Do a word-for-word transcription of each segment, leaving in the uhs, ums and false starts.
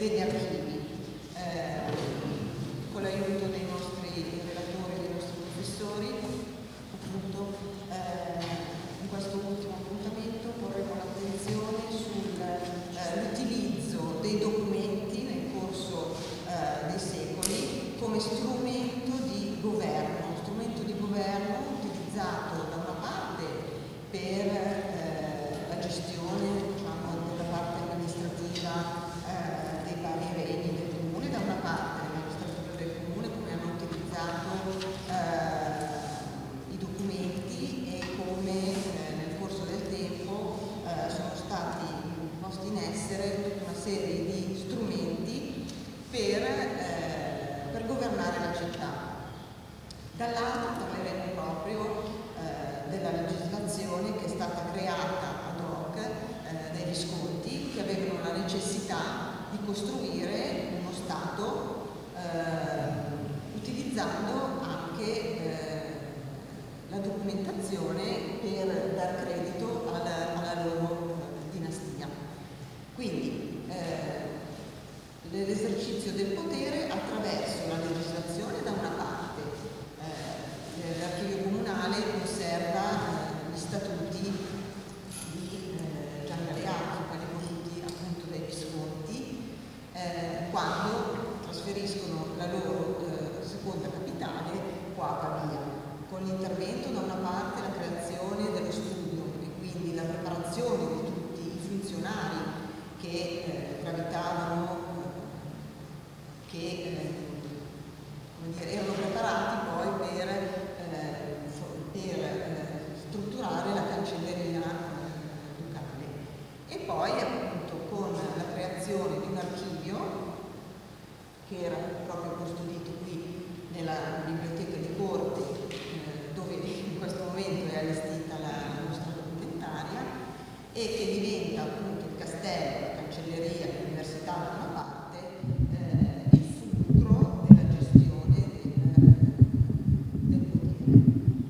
degli archivi. Eh, con l'aiuto dei nostri relatori e dei nostri professori, appunto, eh, in questo ultimo appuntamento porremo l'attenzione sull'utilizzo eh, dei documenti nel corso eh, dei secoli come strumento di governo, strumento di governo utilizzato da una parte per eh, la gestione, diciamo, della parte amministrativa eh, dei vari regni del comune, da una parte l'amministratore del comune come hanno utilizzato eh, i documenti e come eh, nel corso del tempo eh, sono stati posti in essere tutta una serie di strumenti per, eh, per governare la città. Dall'altro parleremo proprio eh, della legislazione che è stata creata ad hoc eh, dai Visconti, che avevano la necessità di costruire uno Stato eh, utilizzando anche eh, la documentazione per dar credito alla, alla loro eh, dinastia. Quindi eh, l'esercizio del potere attraverso la legislazione da una parte. L'archivio comunale conserva eh, gli statuti di eh, Gian Galeazzo, quelli voluti appunto dai Visconti, eh, quando trasferiscono la loro eh, seconda capitale qua a Pavia, con l'intervento da una parte la creazione dello studio e quindi la preparazione di tutti i funzionari che eh, gravitavano, che eh, come dire, erano preparati poi per per eh, strutturare la cancelleria eh, locale. E poi appunto con la creazione di un archivio che era proprio custodito qui nella biblioteca di Corte, eh, dove in questo momento è allestita la nostra documentaria, e che diventa appunto il castello, la cancelleria, l'università da una parte, eh, il fulcro della gestione del, del potere.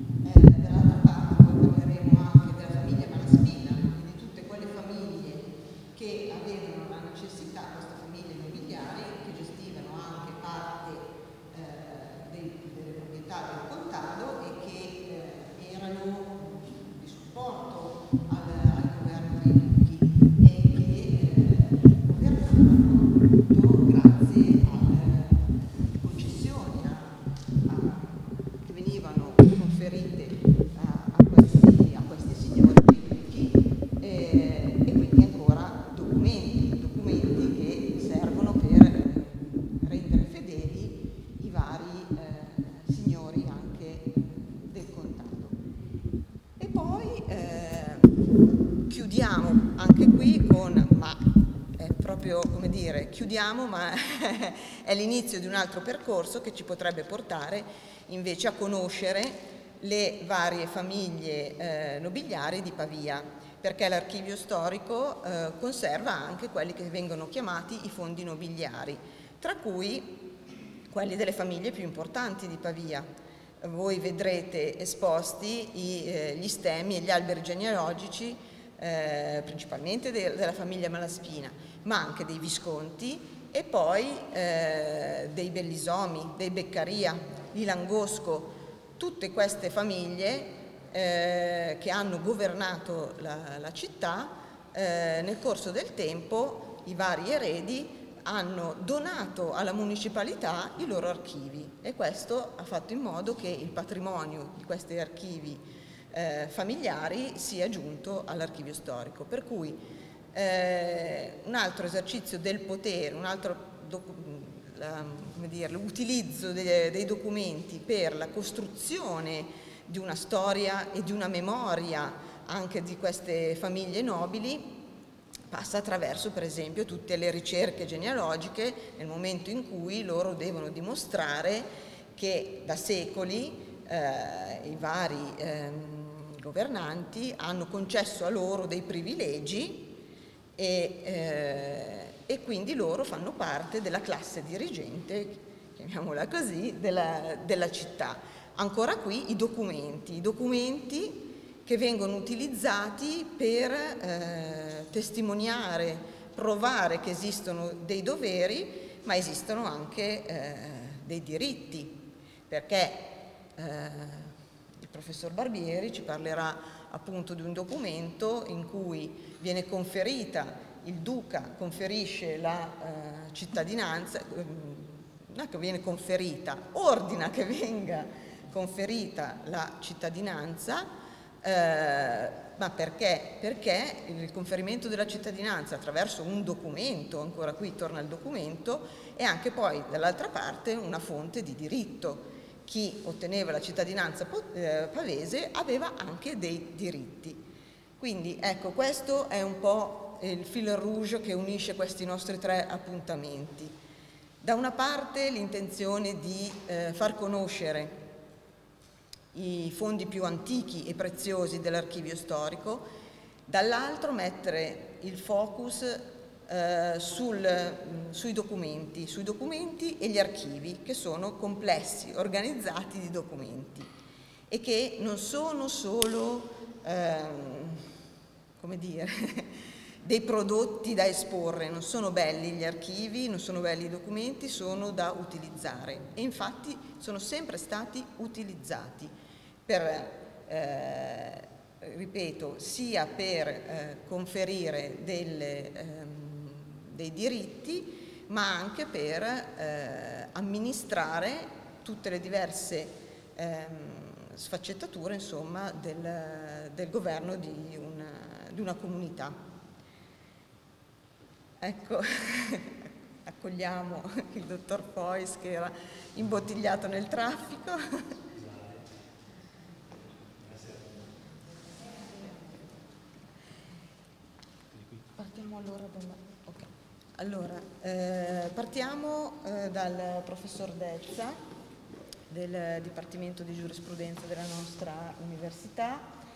Che avevano la necessità, queste famiglie nobiliari, che gestivano anche parte eh, dei, delle proprietà del contado e che eh, erano di supporto al, al governo dei duchi e che eh, governavano appunto grazie alle concessioni a, a, che venivano conferite a, a, questi, a questi signori dei duchi eh, e quindi ancora documenti, documenti che servono per rendere fedeli i vari eh, signori anche del contado. E poi eh, chiudiamo anche qui con, ma è proprio come dire, chiudiamo, ma è l'inizio di un altro percorso che ci potrebbe portare invece a conoscere le varie famiglie eh, nobiliari di Pavia, perché l'archivio storico eh, conserva anche quelli che vengono chiamati i fondi nobiliari, tra cui quelli delle famiglie più importanti di Pavia. Voi vedrete esposti i, eh, gli stemmi e gli alberi genealogici, eh, principalmente de della famiglia Malaspina, ma anche dei Visconti e poi eh, dei Bellisomi, dei Beccaria, di Langosco, tutte queste famiglie Eh, che hanno governato la, la città, eh, nel corso del tempo i vari eredi hanno donato alla municipalità i loro archivi e questo ha fatto in modo che il patrimonio di questi archivi eh, familiari sia giunto all'archivio storico. Per cui eh, un altro esercizio del potere, un altro l'utilizzo dei, dei documenti per la costruzione di una storia e di una memoria anche di queste famiglie nobili passa attraverso per esempio tutte le ricerche genealogiche nel momento in cui loro devono dimostrare che da secoli eh, i vari eh, governanti hanno concesso a loro dei privilegi e, eh, e quindi loro fanno parte della classe dirigente, chiamiamola così, della, della città. Ancora qui i documenti, i documenti che vengono utilizzati per eh, testimoniare provare che esistono dei doveri, ma esistono anche eh, dei diritti, perché eh, il professor Barbieri ci parlerà appunto di un documento in cui viene conferita, il duca conferisce la eh, cittadinanza, eh, non è che viene conferita, ordina che venga conferita la cittadinanza, eh, ma perché? Perché il conferimento della cittadinanza attraverso un documento, ancora qui torna il documento, è anche poi dall'altra parte una fonte di diritto. Chi otteneva la cittadinanza pavese aveva anche dei diritti. Quindi ecco, questo è un po' il fil rouge che unisce questi nostri tre appuntamenti. Da una parte l'intenzione di eh, far conoscere i fondi più antichi e preziosi dell'archivio storico, dall'altro mettere il focus eh, sul, sui documenti, sui documenti e gli archivi, che sono complessi, organizzati di documenti e che non sono solo, ehm, come dire, dei prodotti da esporre, non sono belli gli archivi, non sono belli i documenti, sono da utilizzare e infatti sono sempre stati utilizzati per, eh, ripeto, sia per eh, conferire delle, ehm, dei diritti, ma anche per eh, amministrare tutte le diverse ehm, sfaccettature, insomma, del, del governo di una, di una comunità. Ecco, accogliamo il dottor Fois che era imbottigliato nel traffico. Partiamo allora da... okay. Allora, eh, partiamo eh, dal professor Dezza del Dipartimento di Giurisprudenza della nostra università,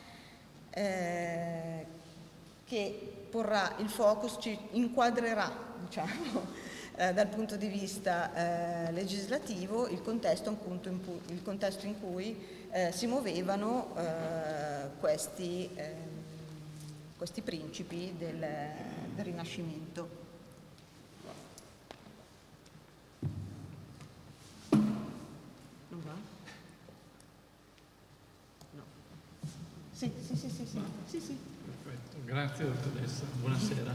eh, che porrà il focus, ci inquadrerà, diciamo, eh, dal punto di vista eh, legislativo il contesto, appunto, in cui, il contesto in cui eh, si muovevano eh, questi, eh, questi principi del, del Rinascimento. Non va? No. Sì, sì, sì, sì, sì. sì, sì. Grazie dottoressa, buonasera.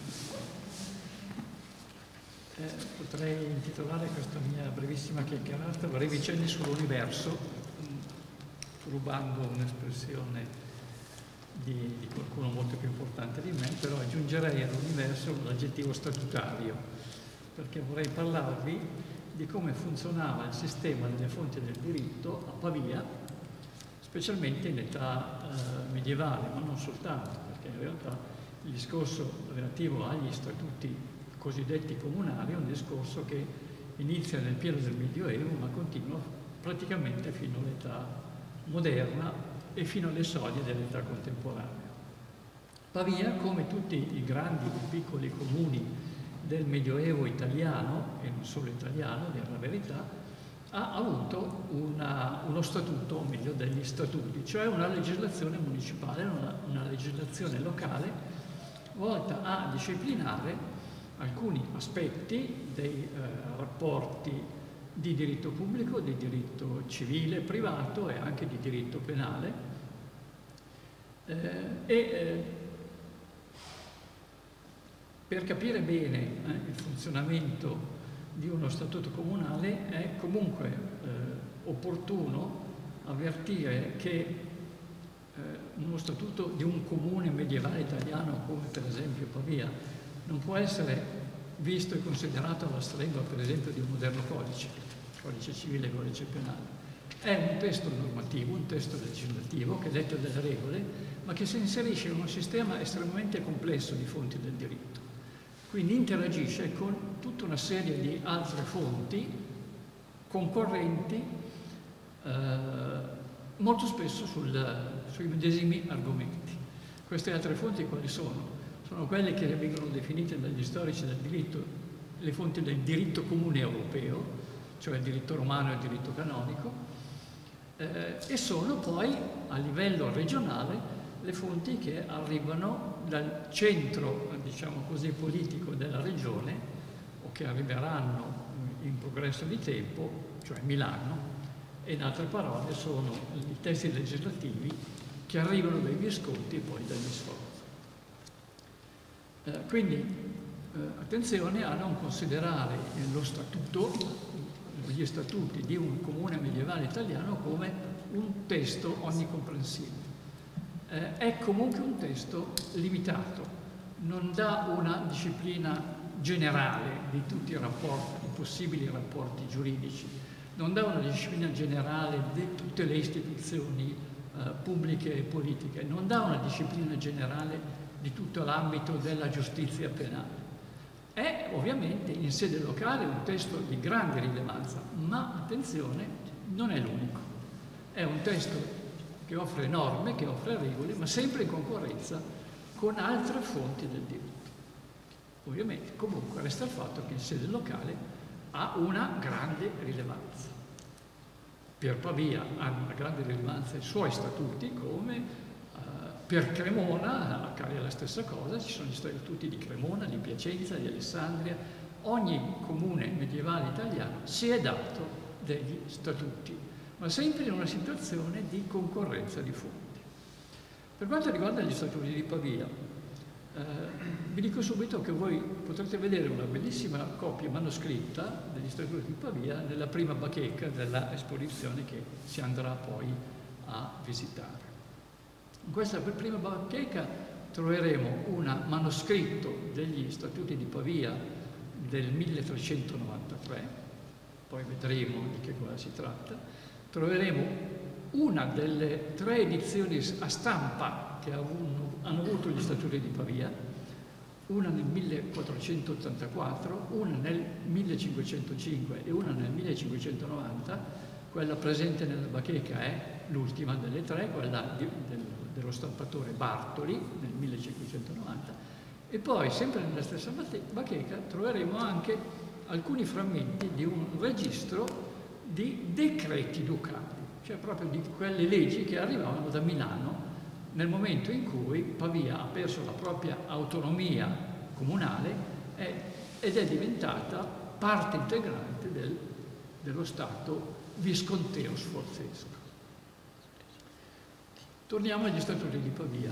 Eh, potrei intitolare questa mia brevissima chiacchierata brevi cenni sull'universo, rubando un'espressione di, di qualcuno molto più importante di me, però aggiungerei all'universo l'aggettivo statutario, perché vorrei parlarvi di come funzionava il sistema delle fonti del diritto a Pavia, specialmente in età eh, medievale, ma non soltanto. In realtà il discorso relativo agli statuti cosiddetti comunali è un discorso che inizia nel pieno del Medioevo ma continua praticamente fino all'età moderna e fino alle soglie dell'età contemporanea. Pavia, come tutti i grandi e piccoli comuni del Medioevo italiano, e non solo italiano, per la verità, ha avuto una, uno statuto, o meglio degli statuti, cioè una legislazione municipale, una, una legislazione locale volta a disciplinare alcuni aspetti dei eh, rapporti di diritto pubblico, di diritto civile, privato e anche di diritto penale eh, e eh, per capire bene eh, il funzionamento di uno statuto comunale è comunque eh, opportuno avvertire che eh, uno statuto di un comune medievale italiano come per esempio Pavia non può essere visto e considerato alla stregua per esempio di un moderno codice, codice civile e codice penale. È un testo normativo, un testo legislativo che detta delle regole, ma che si inserisce in un sistema estremamente complesso di fonti del diritto. Quindi interagisce con tutta una serie di altre fonti concorrenti, eh, molto spesso sul, sui medesimi argomenti. Queste altre fonti quali sono? Sono quelle che vengono definite dagli storici del diritto le fonti del diritto comune europeo, cioè il diritto romano e il diritto canonico, eh, e sono poi a livello regionale le fonti che arrivano dal centro, diciamo così, politico della regione o che arriveranno in progresso di tempo, cioè Milano, e in altre parole sono i testi legislativi che arrivano dai Visconti e poi dagli Sforza. Eh, quindi eh, attenzione a non considerare lo statuto, gli statuti di un comune medievale italiano come un testo onnicomprensivo. Eh, è comunque un testo limitato, non dà una disciplina generale di tutti i rapporti, i possibili rapporti giuridici, non dà una disciplina generale di tutte le istituzioni eh, pubbliche e politiche, non dà una disciplina generale di tutto l'ambito della giustizia penale. È ovviamente in sede locale un testo di grande rilevanza, ma attenzione, non è l'unico. È un testo che offre norme, che offre regole, ma sempre in concorrenza con altre fonti del diritto. Ovviamente, comunque, resta il fatto che in sede locale ha una grande rilevanza. Per Pavia hanno una grande rilevanza i suoi statuti, come eh, per Cremona accade la stessa cosa, ci sono gli statuti di Cremona, di Piacenza, di Alessandria. Ogni comune medievale italiano si è dato degli statuti, ma sempre in una situazione di concorrenza di fonti. Per quanto riguarda gli statuti di Pavia, Eh, vi dico subito che voi potrete vedere una bellissima copia manoscritta degli statuti di Pavia nella prima bacheca della esposizione che si andrà poi a visitare. In questa prima bacheca troveremo un manoscritto degli statuti di Pavia del milletrecentonovantatré, poi vedremo di che cosa si tratta. Troveremo una delle tre edizioni a stampa che hanno avuto gli statuti di Pavia, una nel millequattrocentottantaquattro, una nel millecinquecentocinque e una nel millecinquecentonovanta. Quella presente nella bacheca è l'ultima delle tre, quella di, del, dello stampatore Bartoli nel millecinquecentonovanta, e poi sempre nella stessa bacheca troveremo anche alcuni frammenti di un registro di decreti ducali, cioè proprio di quelle leggi che arrivavano da Milano nel momento in cui Pavia ha perso la propria autonomia comunale è, ed è diventata parte integrante del, dello Stato visconteo sforzesco. Torniamo agli statuti di Pavia.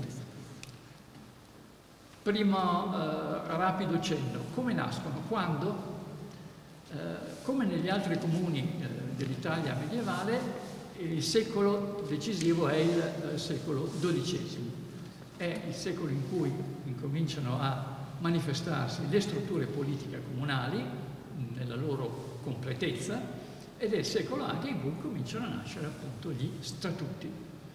Prima eh, rapido cenno. Come nascono? Quando, eh, come negli altri comuni eh, dell'Italia medievale, il secolo decisivo è il eh, secolo dodicesimo. È il secolo in cui incominciano a manifestarsi le strutture politiche comunali nella loro completezza, ed è il secolo anche in cui cominciano a nascere appunto gli statuti.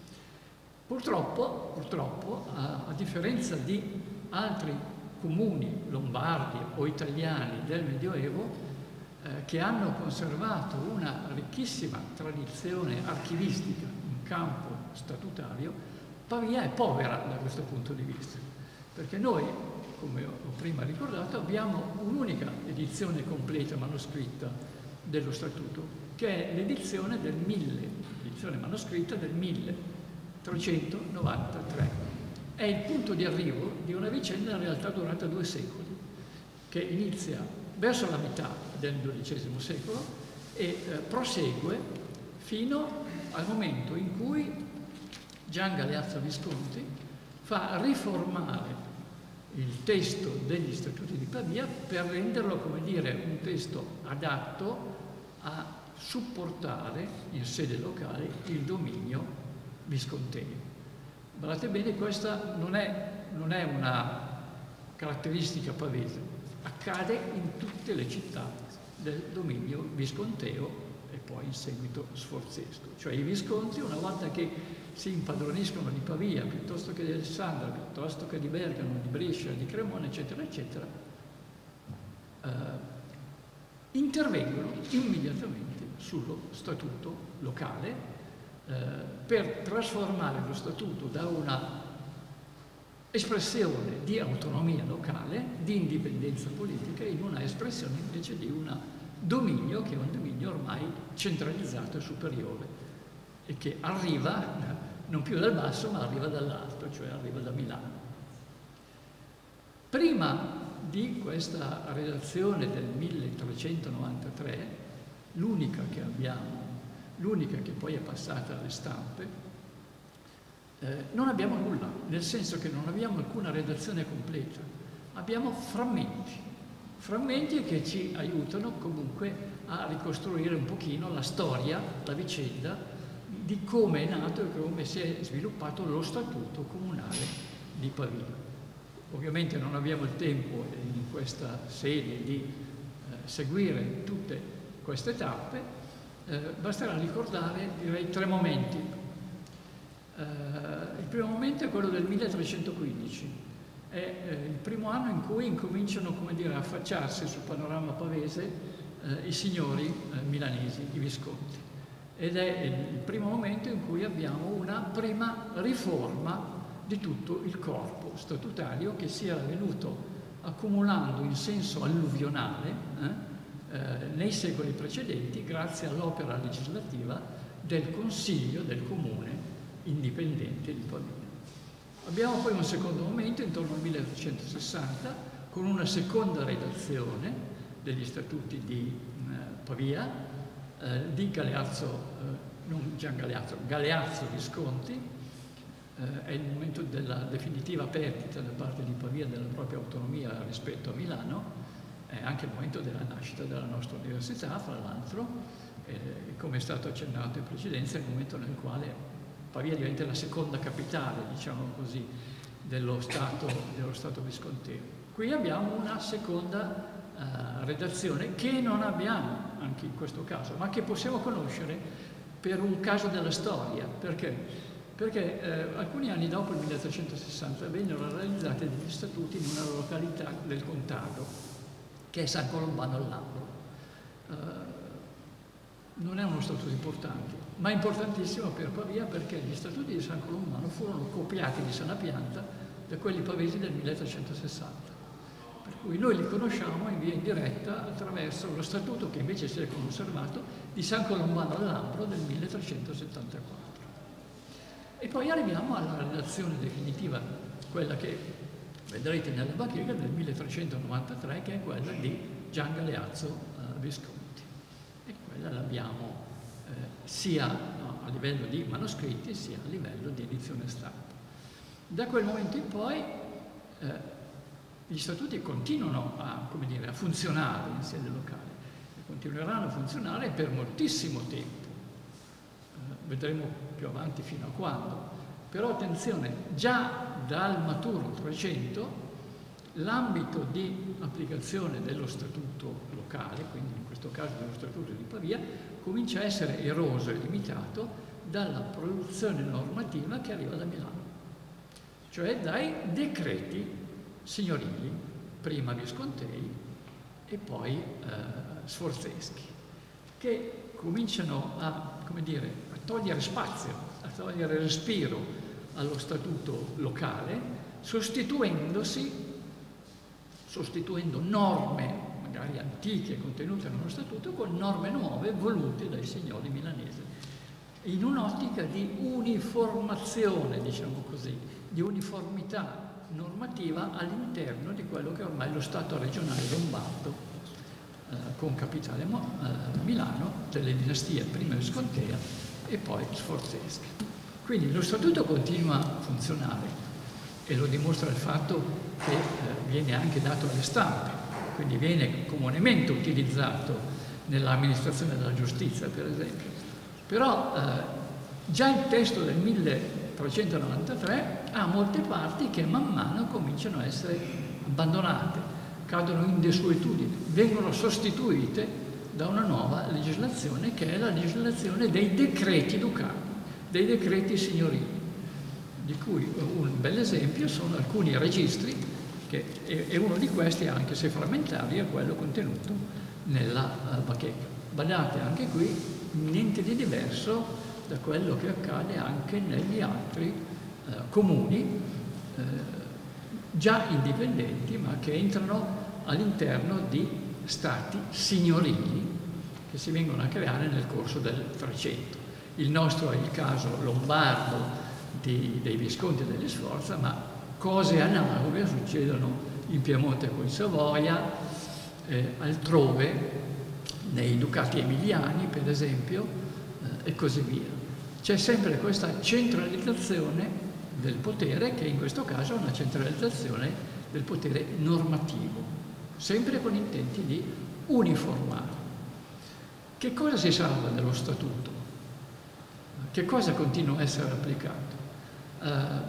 Purtroppo, purtroppo a, a differenza di altri comuni lombardi o italiani del Medioevo, Eh, che hanno conservato una ricchissima tradizione archivistica in campo statutario, Pavia è povera da questo punto di vista, perché noi, come ho prima ricordato, abbiamo un'unica edizione completa manoscritta dello Statuto, che è l'edizione del mille, l'edizione manoscritta del milletrecentonovantatré. È il punto di arrivo di una vicenda in realtà durata due secoli, che inizia verso la metà del dodicesimo secolo e eh, prosegue fino al momento in cui Gian Galeazzo Visconti fa riformare il testo degli Statuti di Pavia per renderlo, come dire, un testo adatto a supportare in sede locale il dominio visconteo. Guardate bene, questa non è, non è una caratteristica pavese. Accade in tutte le città del dominio visconteo e poi in seguito sforzesco. Cioè i Visconti, una volta che si impadroniscono di Pavia, piuttosto che di Alessandria, piuttosto che di Bergamo, di Brescia, di Cremona, eccetera, eccetera, eh, intervengono immediatamente sullo statuto locale eh, per trasformare lo statuto da una espressione di autonomia locale, di indipendenza politica, in una espressione invece di un dominio che è un dominio ormai centralizzato e superiore e che arriva non più dal basso ma arriva dall'alto, cioè arriva da Milano. Prima di questa redazione del milletrecentonovantatré, l'unica che abbiamo, l'unica che poi è passata alle stampe, eh, non abbiamo nulla, nel senso che non abbiamo alcuna redazione completa, abbiamo frammenti, frammenti che ci aiutano comunque a ricostruire un pochino la storia, la vicenda di come è nato e come si è sviluppato lo statuto comunale di Pavia. Ovviamente non abbiamo il tempo in questa sede di eh, seguire tutte queste tappe, eh, basterà ricordare, direi, tre momenti. Eh, il primo momento è quello del milletrecentoquindici, è eh, il primo anno in cui incominciano, come dire, a affacciarsi sul panorama pavese eh, i signori eh, milanesi, i Visconti, ed è il primo momento in cui abbiamo una prima riforma di tutto il corpo statutario che si era venuto accumulando in senso alluvionale eh, eh, nei secoli precedenti grazie all'opera legislativa del Consiglio del Comune Indipendente di Pavia. Abbiamo poi un secondo momento intorno al milletrecentosessanta con una seconda redazione degli statuti di eh, Pavia eh, di Galeazzo, eh, non Gian Galeazzo, Galeazzo Visconti. Eh, è il momento della definitiva perdita da parte di Pavia della propria autonomia rispetto a Milano, è anche il momento della nascita della nostra università, fra l'altro, eh, come è stato accennato in precedenza, è il momento nel quale Pavia diventa la seconda capitale, diciamo così, dello Stato, dello Stato visconteo. Qui abbiamo una seconda eh, redazione che non abbiamo anche in questo caso, ma che possiamo conoscere per un caso della storia. Perché? Perché eh, alcuni anni dopo il milletrecentosessanta vennero realizzati degli statuti in una località del Contado, che è San Colombano al Lambro. Eh, non è uno statuto importante, ma importantissimo per Pavia perché gli statuti di San Colombano furono copiati di sana pianta da quelli pavesi del milletrecentosessanta. Per cui noi li conosciamo in via indiretta attraverso lo statuto che invece si è conservato di San Colombano al Lambro del milletrecentosettantaquattro. E poi arriviamo alla redazione definitiva, quella che vedrete nella bacheca del milletrecentonovantatré, che è quella di Gian Galeazzo eh, Visconti. E quella l'abbiamo eh, sia no, a livello di manoscritti sia a livello di edizione stampa. Da quel momento in poi eh, gli statuti continuano a, come dire, a funzionare in sede locale e continueranno a funzionare per moltissimo tempo. Vedremo più avanti fino a quando. Però attenzione, già dal maturo trecento l'ambito di applicazione dello statuto locale, quindi in questo caso dello statuto di Pavia, comincia a essere eroso e limitato dalla produzione normativa che arriva da Milano, cioè dai decreti signorili, prima viscontei e poi eh, sforzeschi, che cominciano a, come dire, togliere spazio, a togliere respiro allo statuto locale, sostituendosi, sostituendo norme magari antiche contenute nello statuto con norme nuove volute dai signori milanesi, in un'ottica di uniformazione, diciamo così, di uniformità normativa all'interno di quello che ormai è lo Stato regionale lombardo, eh, con capitale eh, Milano, delle dinastie prima viscontea e poi sforzesche. Quindi lo statuto continua a funzionare e lo dimostra il fatto che eh, viene anche dato alle stampe, quindi viene comunemente utilizzato nell'amministrazione della giustizia, per esempio. Però eh, già il testo del milletrecentonovantatré ha molte parti che man mano cominciano a essere abbandonate, cadono in desuetudine, vengono sostituite da una nuova legislazione che è la legislazione dei decreti ducali, dei decreti signorili, di cui un bel esempio sono alcuni registri, che, e uno di questi, anche se frammentario, è quello contenuto nella uh, bacheca. Badate, anche qui niente di diverso da quello che accade anche negli altri uh, comuni, uh, già indipendenti, ma che entrano all'interno di stati signorili che si vengono a creare nel corso del trecento. Il nostro è il caso lombardo di, dei Visconti e degli Sforza, ma cose analoghe succedono in Piemonte con i Savoia, eh, altrove, nei Ducati Emiliani per esempio, eh, e così via. C'è sempre questa centralizzazione del potere, che in questo caso è una centralizzazione del potere normativo, sempre con intenti di uniformare. Che cosa si salva dello Statuto? Che cosa continua a essere applicato? Uh,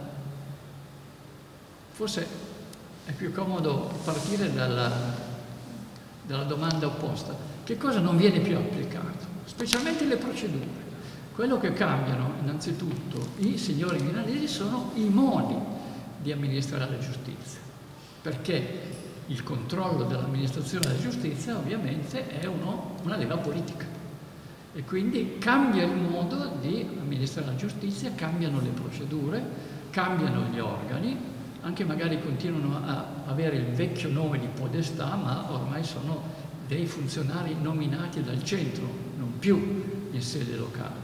forse è più comodo partire dalla, dalla domanda opposta. Che cosa non viene più applicato? Specialmente le procedure. Quello che cambiano innanzitutto i signori milanesi sono i modi di amministrare la giustizia, perché il controllo dell'amministrazione della giustizia ovviamente è uno, una leva politica e quindi cambia il modo di amministrare la giustizia, cambiano le procedure, cambiano gli organi, anche magari continuano a avere il vecchio nome di podestà, ma ormai sono dei funzionari nominati dal centro, non più in sede locale.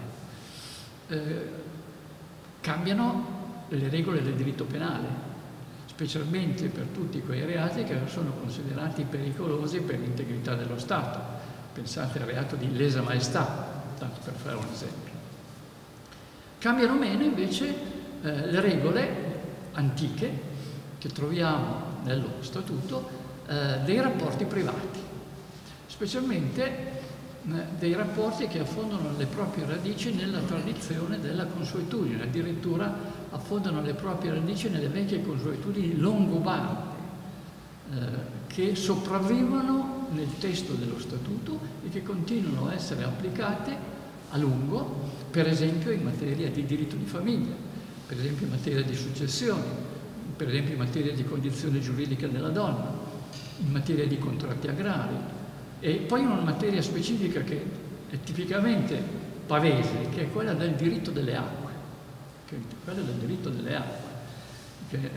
Eh, cambiano le regole del diritto penale, specialmente per tutti quei reati che sono considerati pericolosi per l'integrità dello Stato. Pensate al reato di lesa maestà, tanto per fare un esempio. Cambiano meno invece eh, le regole antiche che troviamo nello Statuto eh, dei rapporti privati, specialmente eh, dei rapporti che affondano le proprie radici nella tradizione della consuetudine, addirittura affondano le proprie radici nelle vecchie consuetudini longobarde, eh, che sopravvivono nel testo dello Statuto e che continuano a essere applicate a lungo, per esempio in materia di diritto di famiglia, per esempio in materia di successioni, per esempio in materia di condizione giuridica della donna, in materia di contratti agrari e poi in una materia specifica che è tipicamente pavese, che è quella del diritto delle acque. Quello del diritto delle acque, che eh,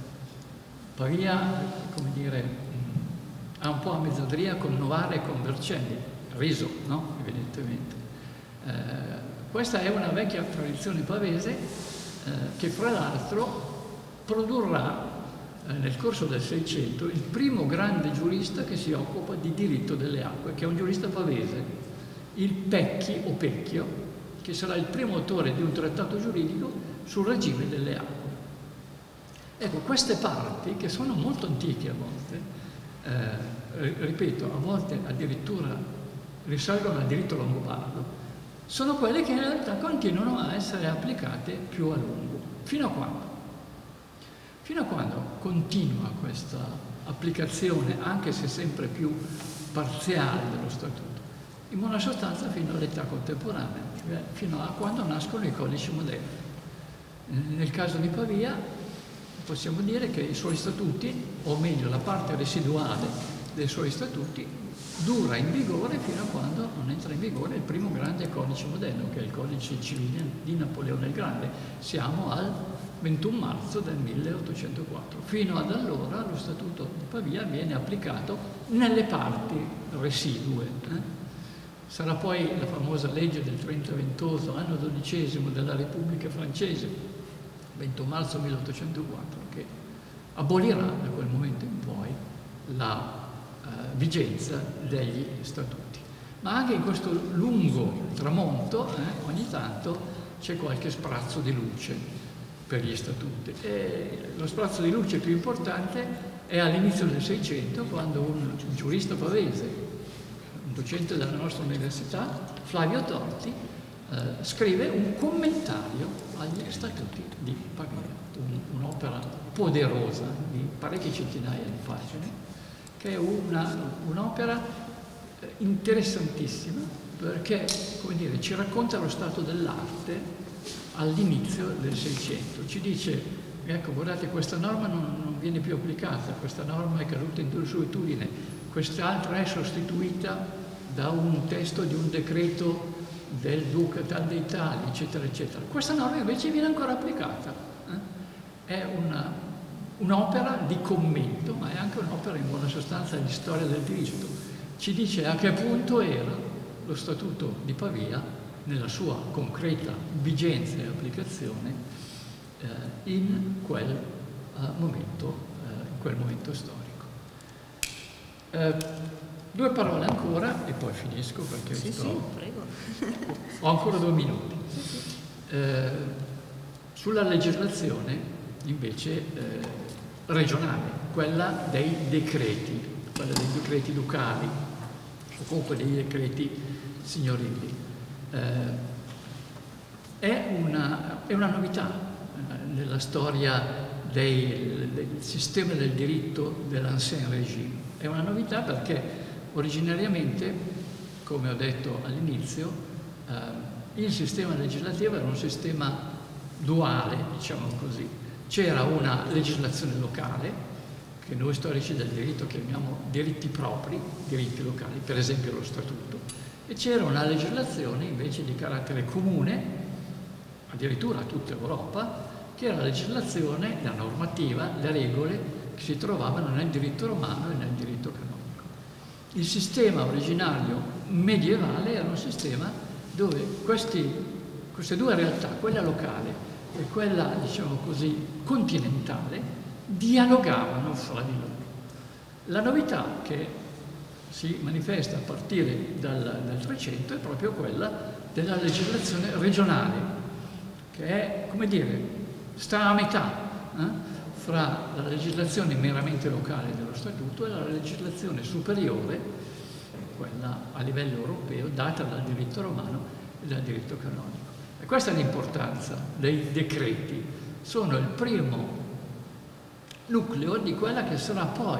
Pavia, come dire, mh, ha un po' a mezzadria con Novara e con Vercelli, Riso, no? Evidentemente. Eh, questa è una vecchia tradizione pavese eh, che fra l'altro produrrà eh, nel corso del Seicento il primo grande giurista che si occupa di diritto delle acque, che è un giurista pavese, il Pecchi o Pecchio, che sarà il primo autore di un trattato giuridico sul regime delle acque. Ecco, queste parti, che sono molto antiche a volte, eh, ripeto, a volte addirittura risalgono al diritto longobardo, sono quelle che in realtà continuano a essere applicate più a lungo. Fino a quando? Fino a quando continua questa applicazione, anche se sempre più parziale, dello Statuto? In buona sostanza fino all'età contemporanea, cioè fino a quando nascono i codici moderni. Nel caso di Pavia possiamo dire che i suoi statuti, o meglio la parte residuale dei suoi statuti, dura in vigore fino a quando non entra in vigore il primo grande codice moderno, che è il codice civile di Napoleone il Grande. Siamo al ventuno marzo del milleottocentoquattro. Fino ad allora lo Statuto di Pavia viene applicato nelle parti residue. Eh? Sarà poi la famosa legge del trenta ventoso, anno dodicesimo della Repubblica Francese, ventuno marzo milleottocentoquattro, che abolirà da quel momento in poi la eh, vigenza degli statuti. Ma anche in questo lungo tramonto eh, ogni tanto c'è qualche sprazzo di luce per gli statuti. E lo sprazzo di luce più importante è all'inizio del Seicento, quando un giurista pavese, docente della nostra università, Flavio Torti, eh, scrive un commentario agli statuti di Pavia, un, un'opera poderosa di parecchie centinaia di pagine, che è una, un'opera interessantissima perché, come dire, ci racconta lo stato dell'arte all'inizio del Seicento. Ci dice, ecco, guardate, questa norma non, non viene più applicata, questa norma è caduta in desuetudine, quest'altra è sostituita da un testo di un decreto del Duca tal dei tali, eccetera, eccetera. Questa norma invece viene ancora applicata. Eh? È una, un'opera di commento, ma è anche un'opera in buona sostanza di storia del diritto. Ci dice a che punto era lo Statuto di Pavia, nella sua concreta vigenza e applicazione, eh, in, quel, uh, momento, uh, in quel momento storico. Eh, due parole ancora e poi finisco perché sì, sto... sì, prego. ho ancora due minuti. Sì, sì. Eh, sulla legislazione invece eh, regionale, quella dei decreti, quella dei decreti ducali o comunque dei decreti signorili. Eh, è, una, è una novità eh, nella storia dei, del sistema del diritto dell'Ancien Régime. È una novità perché originariamente, come ho detto all'inizio, eh, il sistema legislativo era un sistema duale, diciamo così. C'era una legislazione locale, che noi storici del diritto chiamiamo diritti propri, diritti locali, per esempio lo statuto, e c'era una legislazione invece di carattere comune, addirittura a tutta Europa, che era la legislazione, la normativa, le regole che si trovavano nel diritto romano e nel diritto canonico. Il sistema originario medievale era un sistema dove questi, queste due realtà, quella locale e quella, diciamo così, continentale, dialogavano fra di loro. La novità che si manifesta a partire dal, dal Trecento è proprio quella della legislazione regionale, che è, come dire, sta a metà eh, fra la legislazione meramente locale dello Statuto e la legislazione superiore, quella a livello europeo, data dal diritto romano e dal diritto canonico. E questa è l'importanza dei decreti. Sono il primo nucleo di quella che sarà poi,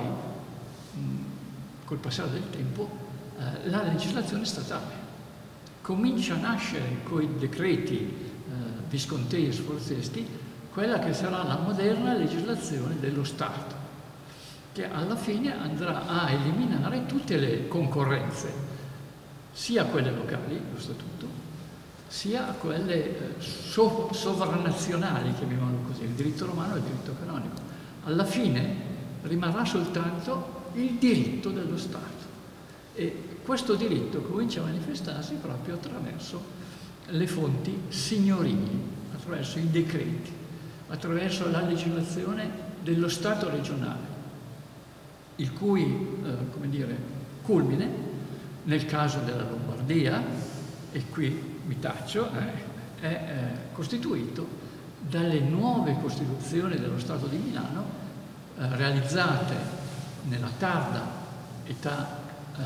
mh, col passare del tempo, eh, la legislazione statale. Comincia a nascere con i decreti eh, viscontei e sforzeschi quella che sarà la moderna legislazione dello Stato, che alla fine andrà a eliminare tutte le concorrenze, sia quelle locali, lo Statuto, sia quelle eh, so sovranazionali, chiamiamolo così, il diritto romano e il diritto canonico. Alla fine rimarrà soltanto il diritto dello Stato e questo diritto comincia a manifestarsi proprio attraverso le fonti signorili, attraverso i decreti, attraverso la legislazione dello Stato regionale, il cui, eh, come dire, culmine, nel caso della Lombardia, e qui mi taccio, eh, è eh, costituito dalle nuove costituzioni dello Stato di Milano, eh, realizzate nella tarda età eh,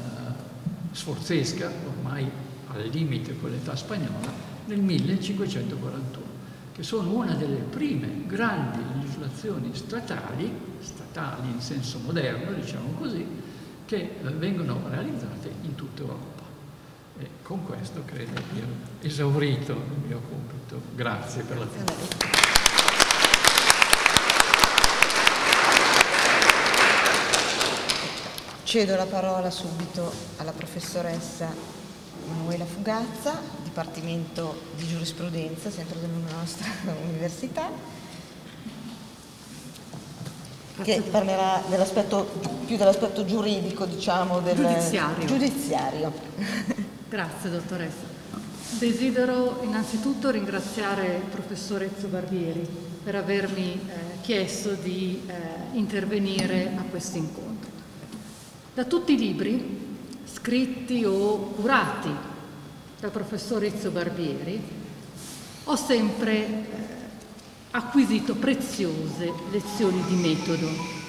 sforzesca, ormai al limite con l'età spagnola, nel millecinquecentoquarantuno, che sono una delle prime grandi legislazioni statali, statali in senso moderno, diciamo così, che eh, vengono realizzate in tutta Europa. E con questo credo di aver esaurito il mio compito. Grazie per l'attenzione. Cedo la parola subito alla professoressa Manuela Fugazza, Dipartimento di Giurisprudenza, sempre della nostra università, che parlerà dell'aspetto, più dell'aspetto giuridico, diciamo, del giudiziario. giudiziario. Grazie dottoressa. Desidero innanzitutto ringraziare il professor Ezio Barbieri per avermi eh, chiesto di eh, intervenire a questo incontro. Da tutti i libri scritti o curati dal professor Ezio Barbieri ho sempre eh, acquisito preziose lezioni di metodo.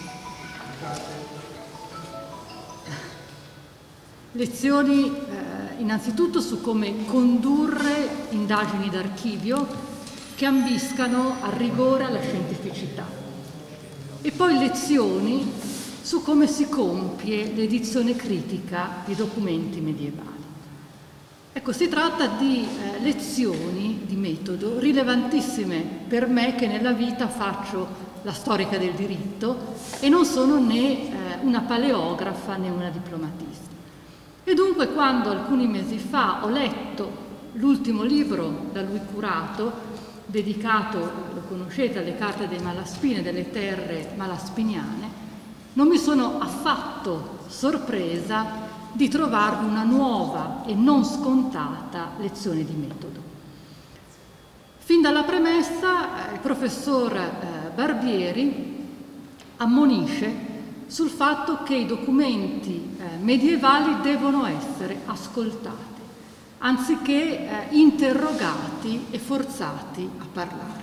Lezioni eh, innanzitutto su come condurre indagini d'archivio che ambiscano al rigore e alla scientificità, e poi lezioni su come si compie l'edizione critica di documenti medievali. Ecco, si tratta di eh, lezioni di metodo rilevantissime per me, che nella vita faccio la storica del diritto e non sono né eh, una paleografa né una diplomatista. E dunque, quando alcuni mesi fa ho letto l'ultimo libro da lui curato, dedicato, lo conoscete, alle carte dei Malaspine, delle terre malaspiniane, non mi sono affatto sorpresa di trovarvi una nuova e non scontata lezione di metodo. Fin dalla premessa, eh, il professor eh, Barbieri ammonisce sul fatto che i documenti eh, medievali devono essere ascoltati, anziché eh, interrogati e forzati a parlare.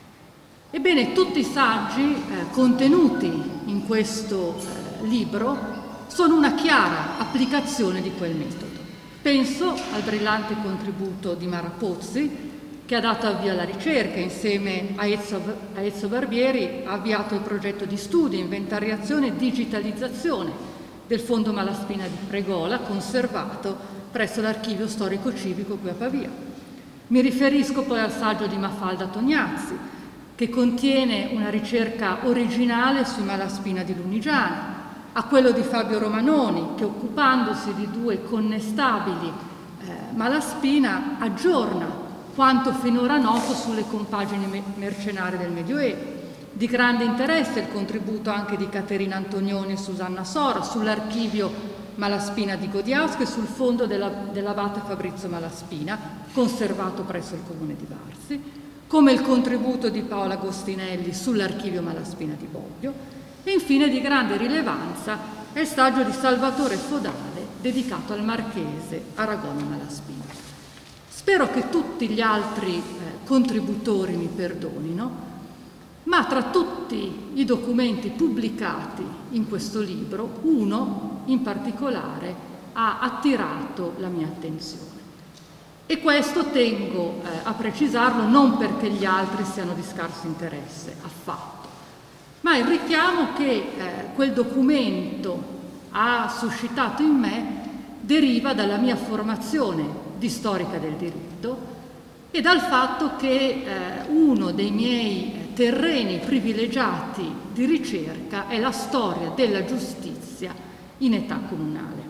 Ebbene, tutti i saggi eh, contenuti in questo eh, libro sono una chiara applicazione di quel metodo. Penso al brillante contributo di Mara Pozzi, che ha dato avvio alla ricerca. Insieme a Ezio, a Ezio Barbieri ha avviato il progetto di studio, inventariazione e digitalizzazione del Fondo Malaspina di Pregola, conservato presso l'Archivio Storico Civico qui a Pavia. Mi riferisco poi al saggio di Mafalda Tognazzi, che contiene una ricerca originale sui Malaspina di Lunigiana, a quello di Fabio Romanoni, che occupandosi di due connestabili eh, Malaspina aggiorna quanto finora noto sulle compagini mercenarie del Medioevo. Di grande interesse il contributo anche di Caterina Antonioni e Susanna Sora sull'archivio Malaspina di Godiausco e sul fondo dell'abate Fabrizio Malaspina, conservato presso il comune di Varzi, come il contributo di Paola Agostinelli sull'archivio Malaspina di Bobbio, e infine di grande rilevanza è il saggio di Salvatore Fodale dedicato al marchese Aragono Malaspina. Spero che tutti gli altri eh, contributori mi perdonino, ma tra tutti i documenti pubblicati in questo libro, uno in particolare ha attirato la mia attenzione. E questo tengo eh, a precisarlo non perché gli altri siano di scarso interesse, affatto, ma il richiamo che eh, quel documento ha suscitato in me deriva dalla mia formazione di storica del diritto e dal fatto che eh, uno dei miei terreni privilegiati di ricerca è la storia della giustizia in età comunale.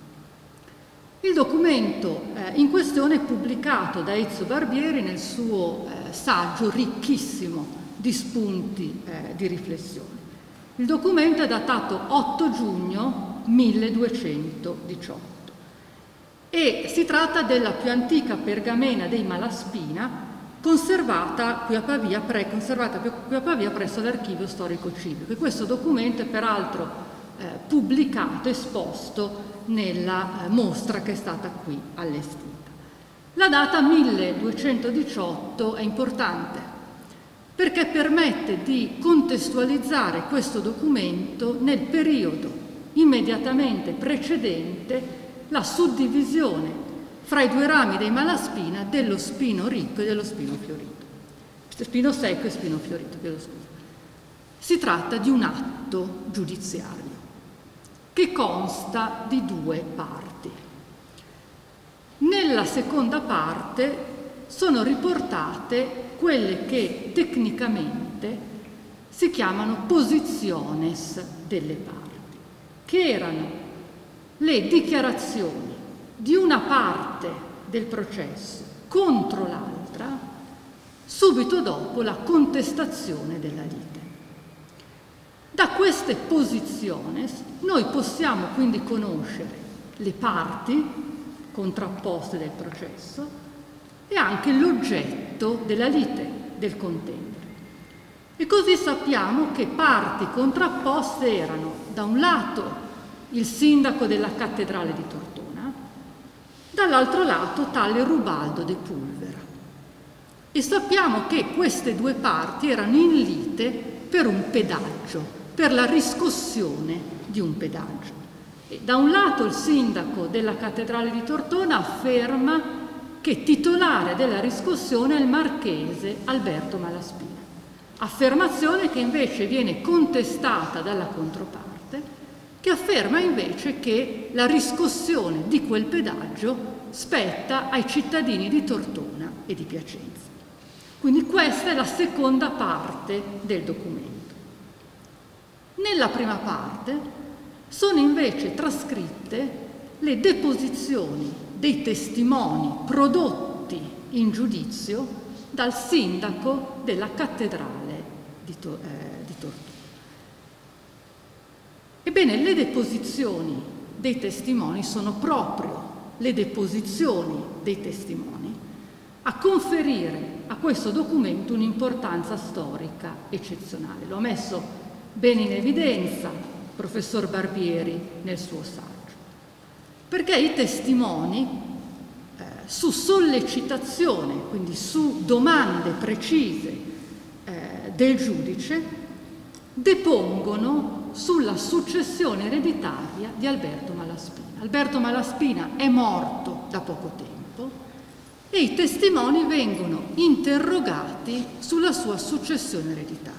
Il documento eh, in questione è pubblicato da Ezio Barbieri nel suo eh, saggio ricchissimo di spunti eh, di riflessione. Il documento è datato otto giugno milleduecentodiciotto. E si tratta della più antica pergamena dei Malaspina, conservata qui a Pavia, pre, conservata qui a Pavia presso l'Archivio Storico Civico. E questo documento è peraltro eh, pubblicato, esposto nella eh, mostra che è stata qui allestita. La data milleduecentodiciotto è importante perché permette di contestualizzare questo documento nel periodo immediatamente precedente la suddivisione fra i due rami dei Malaspina dello spino ricco e dello spino fiorito. Spino secco e spino fiorito, chiedo scusa. Si tratta di un atto giudiziario che consta di due parti. Nella seconda parte sono riportate quelle che tecnicamente si chiamano positiones delle parti, che erano le dichiarazioni di una parte del processo contro l'altra subito dopo la contestazione della lite. Da queste posizioni noi possiamo quindi conoscere le parti contrapposte del processo e anche l'oggetto della lite, del contendere. E così sappiamo che parti contrapposte erano, da un lato, il sindaco della cattedrale di Tortona, dall'altro lato tale Rubaldo de Pulvera. E sappiamo che queste due parti erano in lite per un pedaggio, per la riscossione di un pedaggio. E da un lato il sindaco della cattedrale di Tortona afferma che titolare della riscossione è il marchese Alberto Malaspina, affermazione che invece viene contestata dalla controparte, che afferma invece che la riscossione di quel pedaggio spetta ai cittadini di Tortona e di Piacenza. Quindi questa è la seconda parte del documento. Nella prima parte sono invece trascritte le deposizioni dei testimoni prodotti in giudizio dal sindaco della cattedrale di, to- eh, di Tortona. Ebbene, le deposizioni dei testimoni sono proprio le deposizioni dei testimoni a conferire a questo documento un'importanza storica eccezionale. Lo ha messo bene in evidenza il professor Barbieri nel suo saggio, perché i testimoni, eh, su sollecitazione, quindi su domande precise eh, del giudice, depongono sulla successione ereditaria di Alberto Malaspina. Alberto Malaspina è morto da poco tempo e i testimoni vengono interrogati sulla sua successione ereditaria.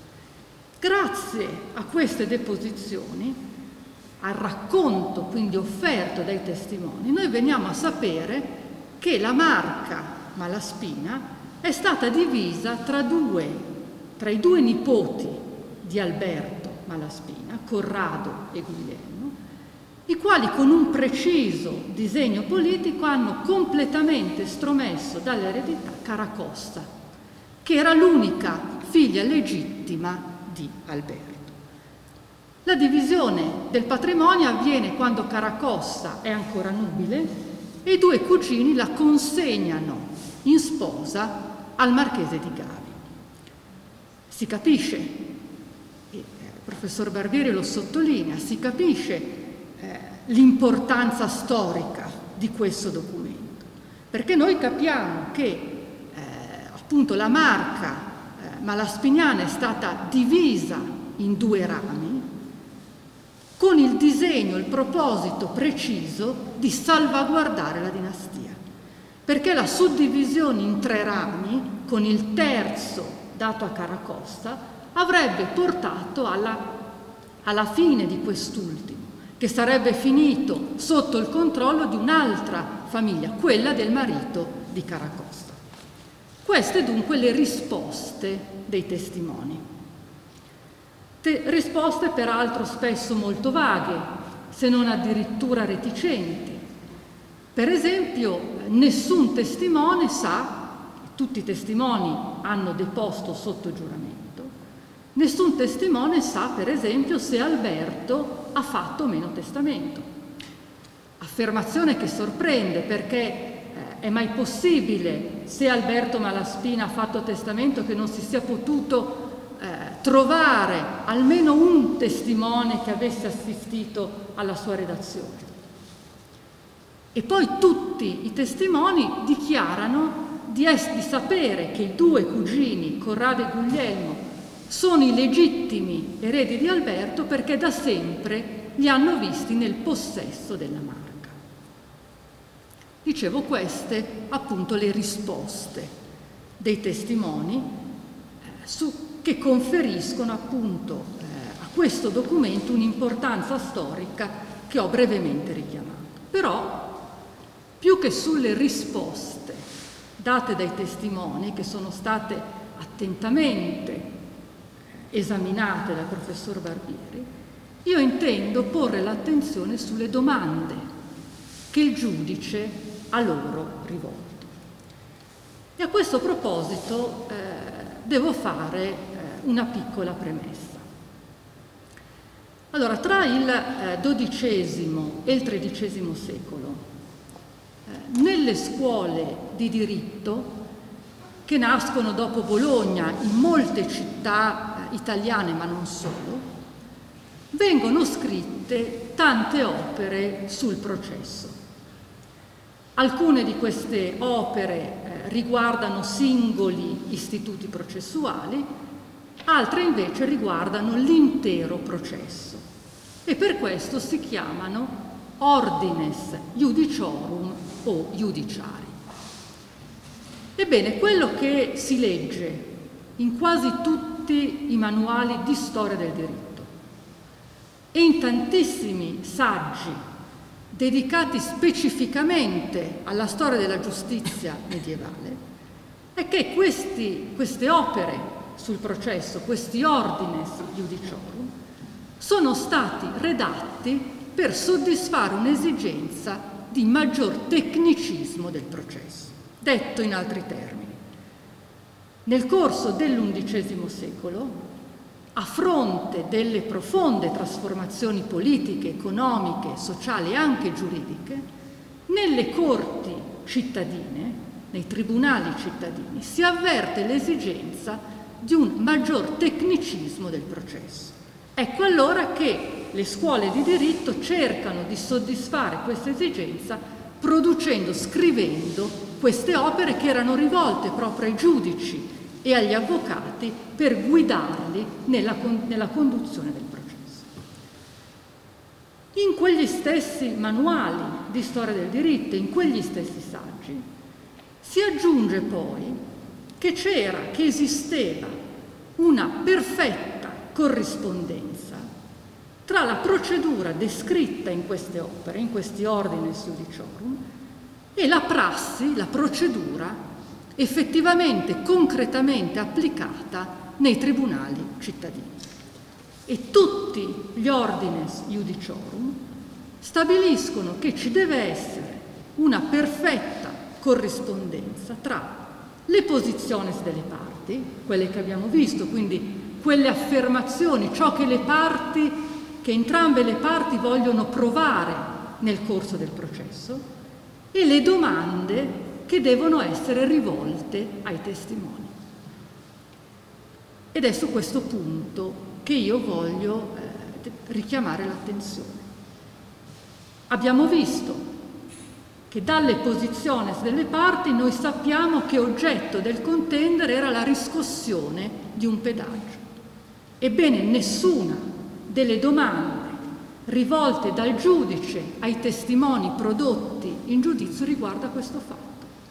Grazie a queste deposizioni, al racconto quindi offerto dai testimoni, noi veniamo a sapere che la Marca Malaspina è stata divisa tra due, tra i due nipoti di Alberto Malaspina, Corrado e Guglielmo, i quali con un preciso disegno politico hanno completamente estromesso dall'eredità Caracosta, che era l'unica figlia legittima di Alberto. La divisione del patrimonio avviene quando Caracosta è ancora nubile e i due cugini la consegnano in sposa al marchese di Gavi. Si capisce, e il professor Barbieri lo sottolinea, si capisce l'importanza storica di questo documento, perché noi capiamo che eh, appunto la Marca eh, malaspiniana è stata divisa in due rami con il disegno, il proposito preciso di salvaguardare la dinastia, perché la suddivisione in tre rami con il terzo dato a Caracosta avrebbe portato alla, alla fine di quest'ultimo, che sarebbe finito sotto il controllo di un'altra famiglia, quella del marito di Caracosta. Queste dunque le risposte dei testimoni. Te- risposte peraltro spesso molto vaghe, se non addirittura reticenti. Per esempio, nessun testimone sa, tutti i testimoni hanno deposto sotto giuramento, nessun testimone sa, per esempio, se Alberto ha fatto o meno testamento. Affermazione che sorprende, perché eh, è mai possibile, se Alberto Malaspina ha fatto testamento, che non si sia potuto eh, trovare almeno un testimone che avesse assistito alla sua redazione. E poi tutti i testimoni dichiarano di, es- di sapere che i due cugini, Corrado e Guglielmo, sono i legittimi eredi di Alberto perché da sempre li hanno visti nel possesso della Marca. Dicevo, queste appunto le risposte dei testimoni eh, su, che conferiscono appunto eh, a questo documento un'importanza storica che ho brevemente richiamato. Però, più che sulle risposte date dai testimoni, che sono state attentamente esaminate dal professor Barbieri, io intendo porre l'attenzione sulle domande che il giudice a loro rivolto. E a questo proposito eh, devo fare eh, una piccola premessa. Allora, tra il eh, dodicesimo e il tredicesimo secolo, eh, nelle scuole di diritto che nascono dopo Bologna in molte città italiane, ma non solo, vengono scritte tante opere sul processo. Alcune di queste opere eh, riguardano singoli istituti processuali, altre invece riguardano l'intero processo e per questo si chiamano ordines iudiciorum o iudiciari. Ebbene, quello che si legge in quasi tutti i manuali di storia del diritto e in tantissimi saggi dedicati specificamente alla storia della giustizia medievale è che questi, queste opere sul processo, questi ordines iudiciorum, sono stati redatti per soddisfare un'esigenza di maggior tecnicismo del processo. Detto in altri termini, nel corso dell'undicesimo secolo, a fronte delle profonde trasformazioni politiche, economiche, sociali e anche giuridiche, nelle corti cittadine nei tribunali cittadini, si avverte l'esigenza di un maggior tecnicismo del processo. Ecco allora che le scuole di diritto cercano di soddisfare questa esigenza producendo, scrivendo queste opere che erano rivolte proprio ai giudici e agli avvocati per guidarli nella, nella conduzione del processo. In quegli stessi manuali di storia del diritto, in quegli stessi saggi, si aggiunge poi che c'era, che esisteva una perfetta corrispondenza tra la procedura descritta in queste opere, in questi ordines iudiciorum, e la prassi, la procedura effettivamente, concretamente applicata nei tribunali cittadini. E tutti gli ordines iudiciorum stabiliscono che ci deve essere una perfetta corrispondenza tra le posizioni delle parti, quelle che abbiamo visto, quindi quelle affermazioni, ciò che le parti, che entrambe le parti vogliono provare nel corso del processo, e le domande che devono essere rivolte ai testimoni. Ed è su questo punto che io voglio eh, richiamare l'attenzione. Abbiamo visto che dalle posizioni delle parti noi sappiamo che oggetto del contendere era la riscossione di un pedaggio. Ebbene, nessuna delle domande rivolte dal giudice ai testimoni prodotti in giudizio riguarda questo fatto.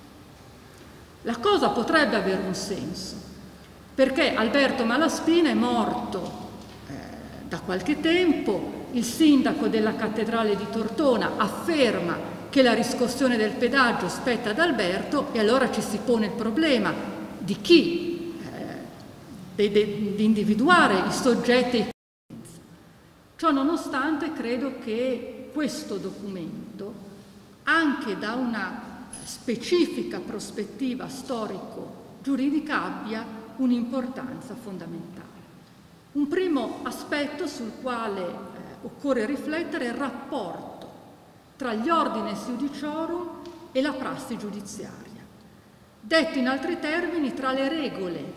La cosa potrebbe avere un senso, perché Alberto Malaspina è morto eh, da qualche tempo, il sindaco della cattedrale di Tortona afferma che la riscossione del pedaggio spetta ad Alberto, e allora ci si pone il problema di chi, eh, di, di individuare i soggetti. Ciò nonostante, credo che questo documento, anche da una specifica prospettiva storico-giuridica, abbia un'importanza fondamentale. Un primo aspetto sul quale eh, occorre riflettere è il rapporto tra gli ordines iudiciorum e la prassi giudiziaria. Detto in altri termini, tra le regole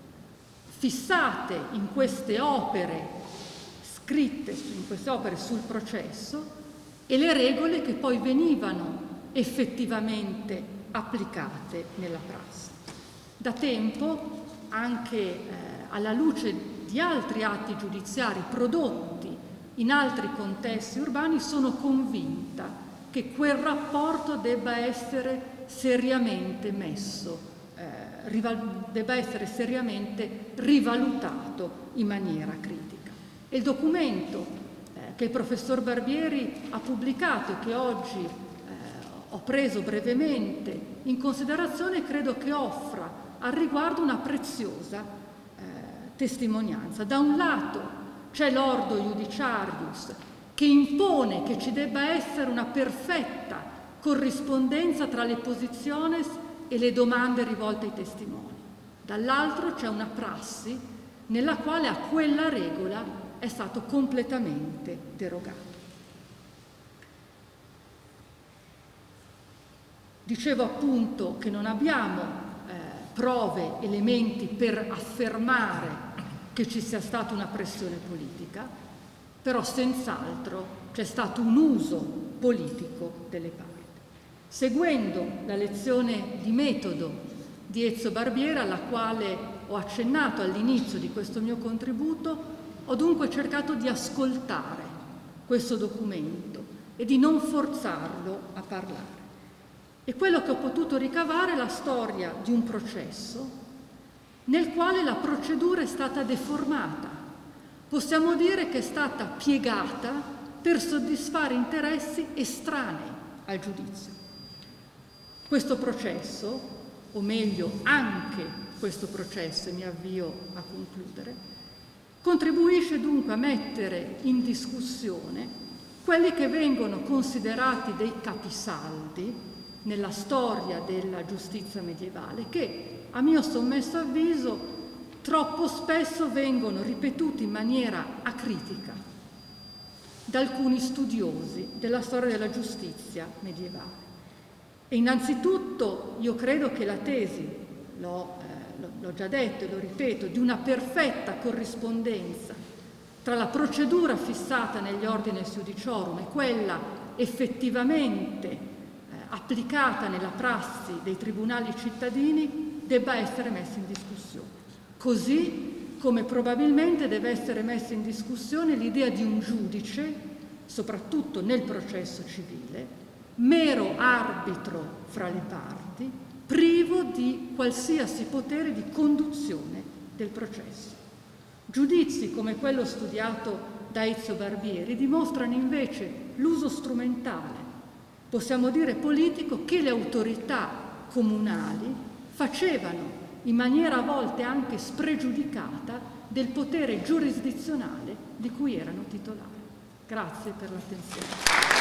fissate in queste opere, scritte in queste opere sul processo, e le regole che poi venivano effettivamente applicate nella prassi. Da tempo, anche eh, alla luce di altri atti giudiziari prodotti in altri contesti urbani, sono convinta che quel rapporto debba essere seriamente messo, eh, rival- debba essere seriamente rivalutato in maniera critica. E il documento eh, che il professor Barbieri ha pubblicato e che oggi eh, ho preso brevemente in considerazione, credo che offra al riguardo una preziosa eh, testimonianza. Da un lato c'è l'ordo iudiciarius che impone che ci debba essere una perfetta corrispondenza tra le posizioni e le domande rivolte ai testimoni. Dall'altro c'è una prassi nella quale a quella regola è stato completamente derogato. Dicevo appunto che non abbiamo eh, prove, elementi per affermare che ci sia stata una pressione politica, però senz'altro c'è stato un uso politico delle parti. Seguendo la lezione di metodo di Ezio Barbieri, alla quale ho accennato all'inizio di questo mio contributo, ho dunque cercato di ascoltare questo documento e di non forzarlo a parlare. E quello che ho potuto ricavare è la storia di un processo nel quale la procedura è stata deformata. Possiamo dire che è stata piegata per soddisfare interessi estranei al giudizio. Questo processo, o meglio anche questo processo, e mi avvio a concludere, contribuisce dunque a mettere in discussione quelli che vengono considerati dei capisaldi nella storia della giustizia medievale, che a mio sommesso avviso troppo spesso vengono ripetuti in maniera acritica da alcuni studiosi della storia della giustizia medievale. E innanzitutto io credo che la tesi, l'ho eh, l'ho già detto e lo ripeto, di una perfetta corrispondenza tra la procedura fissata negli Ordines Iudiciorum e quella effettivamente eh, applicata nella prassi dei tribunali cittadini debba essere messa in discussione. Così come probabilmente deve essere messa in discussione l'idea di un giudice, soprattutto nel processo civile, mero arbitro fra le parti, privo di qualsiasi potere di conduzione del processo. Giudizi come quello studiato da Ezio Barbieri dimostrano invece l'uso strumentale, possiamo dire politico, che le autorità comunali facevano in maniera a volte anche spregiudicata del potere giurisdizionale di cui erano titolari. Grazie per l'attenzione.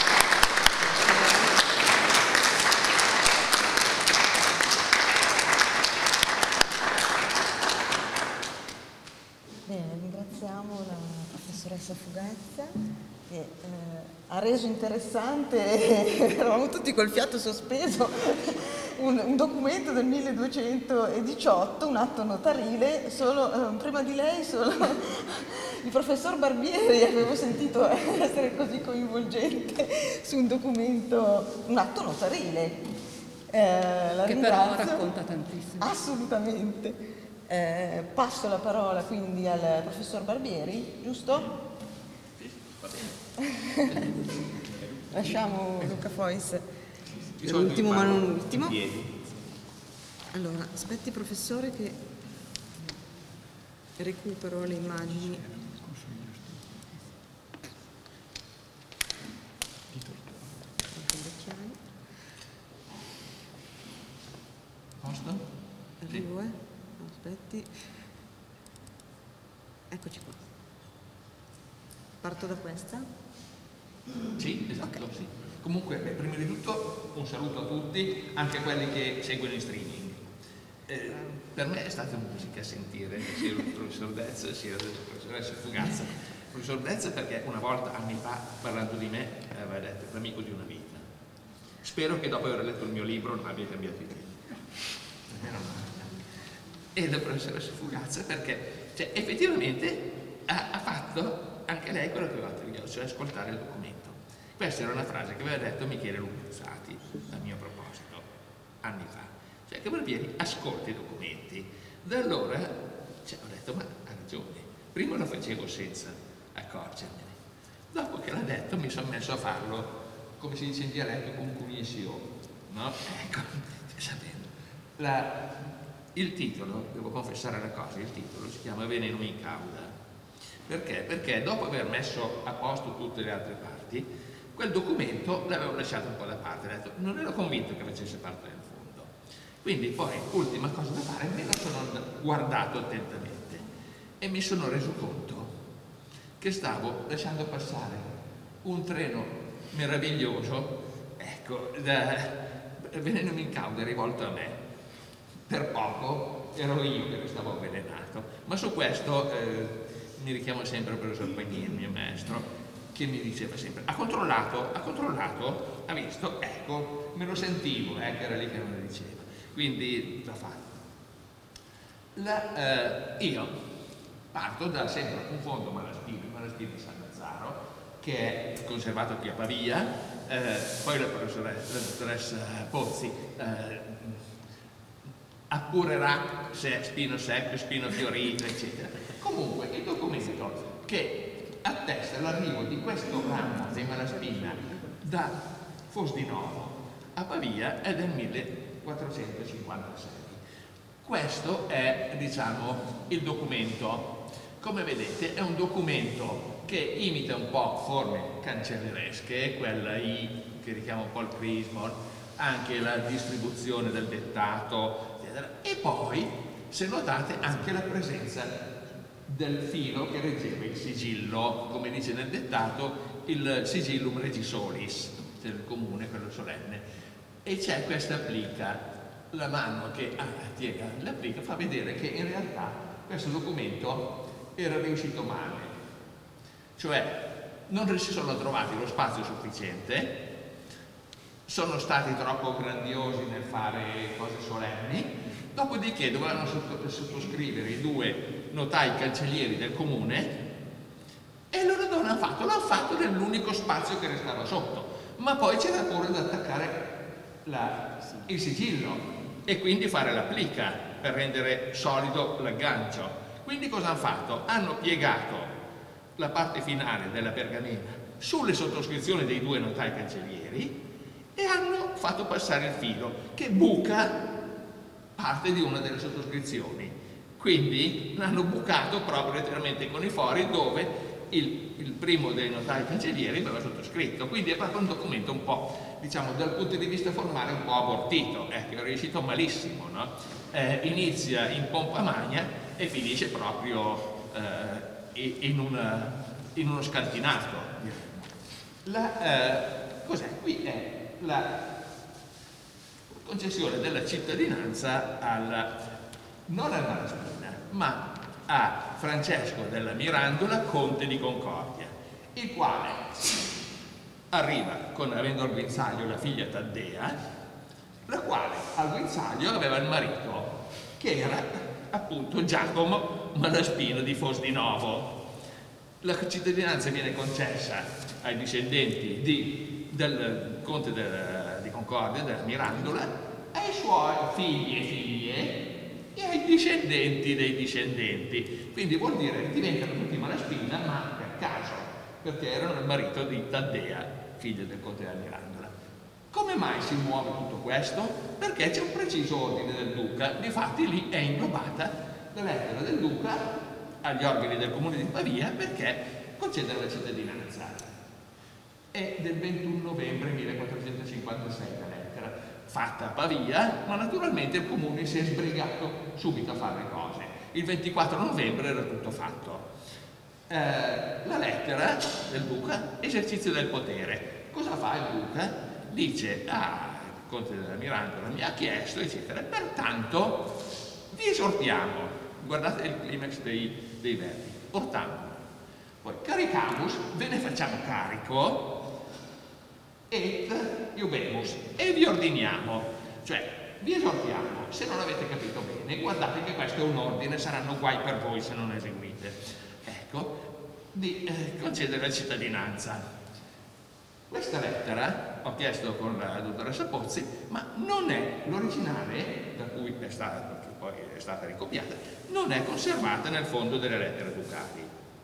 Bene, ringraziamo la professoressa Fugazza che eh, ha reso interessante, eravamo tutti col fiato sospeso, un, un documento del milleduecentodiciotto, un atto notarile, solo, eh, prima di lei solo il professor Barbieri avevo sentito essere così coinvolgente su un documento, un atto notarile. Eh, la che ringrazio. però racconta tantissimo. Assolutamente. Eh, passo la parola quindi al professor Barbieri, giusto? Lasciamo Luca Fois l'ultimo ma non l'ultimo. Allora, aspetti professore che recupero le immagini. Posto? Arrivo, eh? Aspetti. Eccoci qua. Parto da questa? Sì, esatto, Okay. sì. Comunque, beh, prima di tutto un saluto a tutti, anche a quelli che seguono in streaming. Eh, per me è stata musica sentire sia il professor Dez sia la professoressa Fugazza. Il professor Dez perché una volta, anni fa, parlando di me, aveva detto l'amico di una vita. Spero che dopo aver letto il mio libro non abbia cambiato idea. E la professoressa Fugazza perché cioè, effettivamente ha, ha fatto anche lei quello che aveva fatto io, cioè ascoltare il documento. Questa era una frase che aveva detto Michele Lupezzati a mio proposito anni fa, cioè che Barbieri ascolta i documenti. Da allora cioè, ho detto ma ha ragione, prima lo facevo senza accorgermene, dopo che l'ha detto mi sono messo a farlo, come si dice in dialetto, con cognizione, no? Ecco, sapendo. La, il titolo, devo confessare una cosa, il titolo si chiama Veneno in cauda. Perché? Perché dopo aver messo a posto tutte le altre parti, quel documento l'avevo lasciato un po' da parte, ho detto, non ero convinto che facesse parte del fondo. Quindi poi, ultima cosa da fare, me la sono guardato attentamente e mi sono reso conto che stavo lasciando passare un treno meraviglioso, ecco, da Veneno in cauda rivolto a me. Per poco ero io che stavo avvelenato, ma su questo eh, mi richiamo sempre al professor Pagnini, il mio maestro, che mi diceva sempre, ha controllato, ha controllato, ha visto, ecco, me lo sentivo, eh, che era lì che me lo diceva, quindi l'ho fatto. La, eh, io parto da sempre un fondo Malaspina, il Malaspina di San Lazzaro, che è conservato qui a Pavia, eh, poi la professoressa, la dottoressa Pozzi, eh, appurerà se è spino secco, spino fiorito, eccetera. Comunque il documento che attesta l'arrivo di questo ramo dei Malaspina da Fosdinovo a Pavia è del millequattrocentocinquantasei. Questo è, diciamo, il documento. Come vedete è un documento che imita un po' forme cancelleresche, quella I che richiama un po' il Prismon, anche la distribuzione del dettato, eccetera. E poi, se notate, anche la presenza del filo che reggeva il sigillo, come dice nel dettato, il sigillum regisolis del comune, quello solenne. E c'è questa applica, la mano che ah, tiene l'applica fa vedere che in realtà questo documento era riuscito male. Cioè, non si sono trovati lo spazio sufficiente sono stati troppo grandiosi nel fare cose solenni, dopodiché dovevano sottoscrivere i due notai cancellieri del comune e loro dove l'hanno fatto? L'hanno fatto nell'unico spazio che restava sotto, ma poi c'era pure da attaccare la, il sigillo e quindi fare l'applica per rendere solido l'aggancio. Quindi cosa hanno fatto? Hanno piegato la parte finale della pergamena sulle sottoscrizioni dei due notai cancellieri e hanno fatto passare il filo che buca parte di una delle sottoscrizioni. Quindi l'hanno bucato proprio letteralmente con i fori dove il, il primo dei notai cancellieri aveva sottoscritto. Quindi è proprio un documento un po', diciamo, dal punto di vista formale un po' abortito, eh, che è riuscito malissimo, no? Eh, inizia in pompa magna e finisce proprio eh, in, una, in uno scantinato. La, eh, cos'è? Qui è la concessione della cittadinanza al, non al Malaspina, ma a Francesco della Mirandola, conte di Concordia, il quale arriva con, avendo al guinzaglio la figlia Taddea, la quale al guinzaglio aveva il marito che era appunto Giacomo Malaspina di Fosdinovo. La cittadinanza viene concessa ai discendenti di, del conte del, di Concordia, della Mirandola, ai suoi figli e figlie e ai discendenti dei discendenti. Quindi vuol dire che diventano tutti Malaspina, ma per caso, perché erano il marito di Taddea, figlia del conte della Mirandola. Come mai si muove tutto questo? Perché c'è un preciso ordine del duca. Difatti lì è inglobata la lettera del duca agli organi del comune di Pavia perché concedere la cittadinanza. È del ventuno novembre millequattrocentocinquantasei la lettera, fatta a Pavia, ma naturalmente il comune si è sbrigato subito a fare le cose. Il ventiquattro novembre era tutto fatto. Eh, la lettera del duca, esercizio del potere. Cosa fa il duca? Dice, ah, il conte della Mirandola mi ha chiesto, eccetera, pertanto vi esortiamo, guardate il climax dei, dei verbi, portando, poi caricamus, ve ne facciamo carico, et iubemus, e vi ordiniamo, cioè vi esortiamo, se non avete capito bene, guardate che questo è un ordine, saranno guai per voi se non eseguite, ecco, di eh, concedere la cittadinanza. Questa lettera, ho chiesto con la dottoressa Pozzi, ma non è l'originale, da cui è stata, che poi è stata ricopiata, non è conservata nel fondo delle lettere ducali.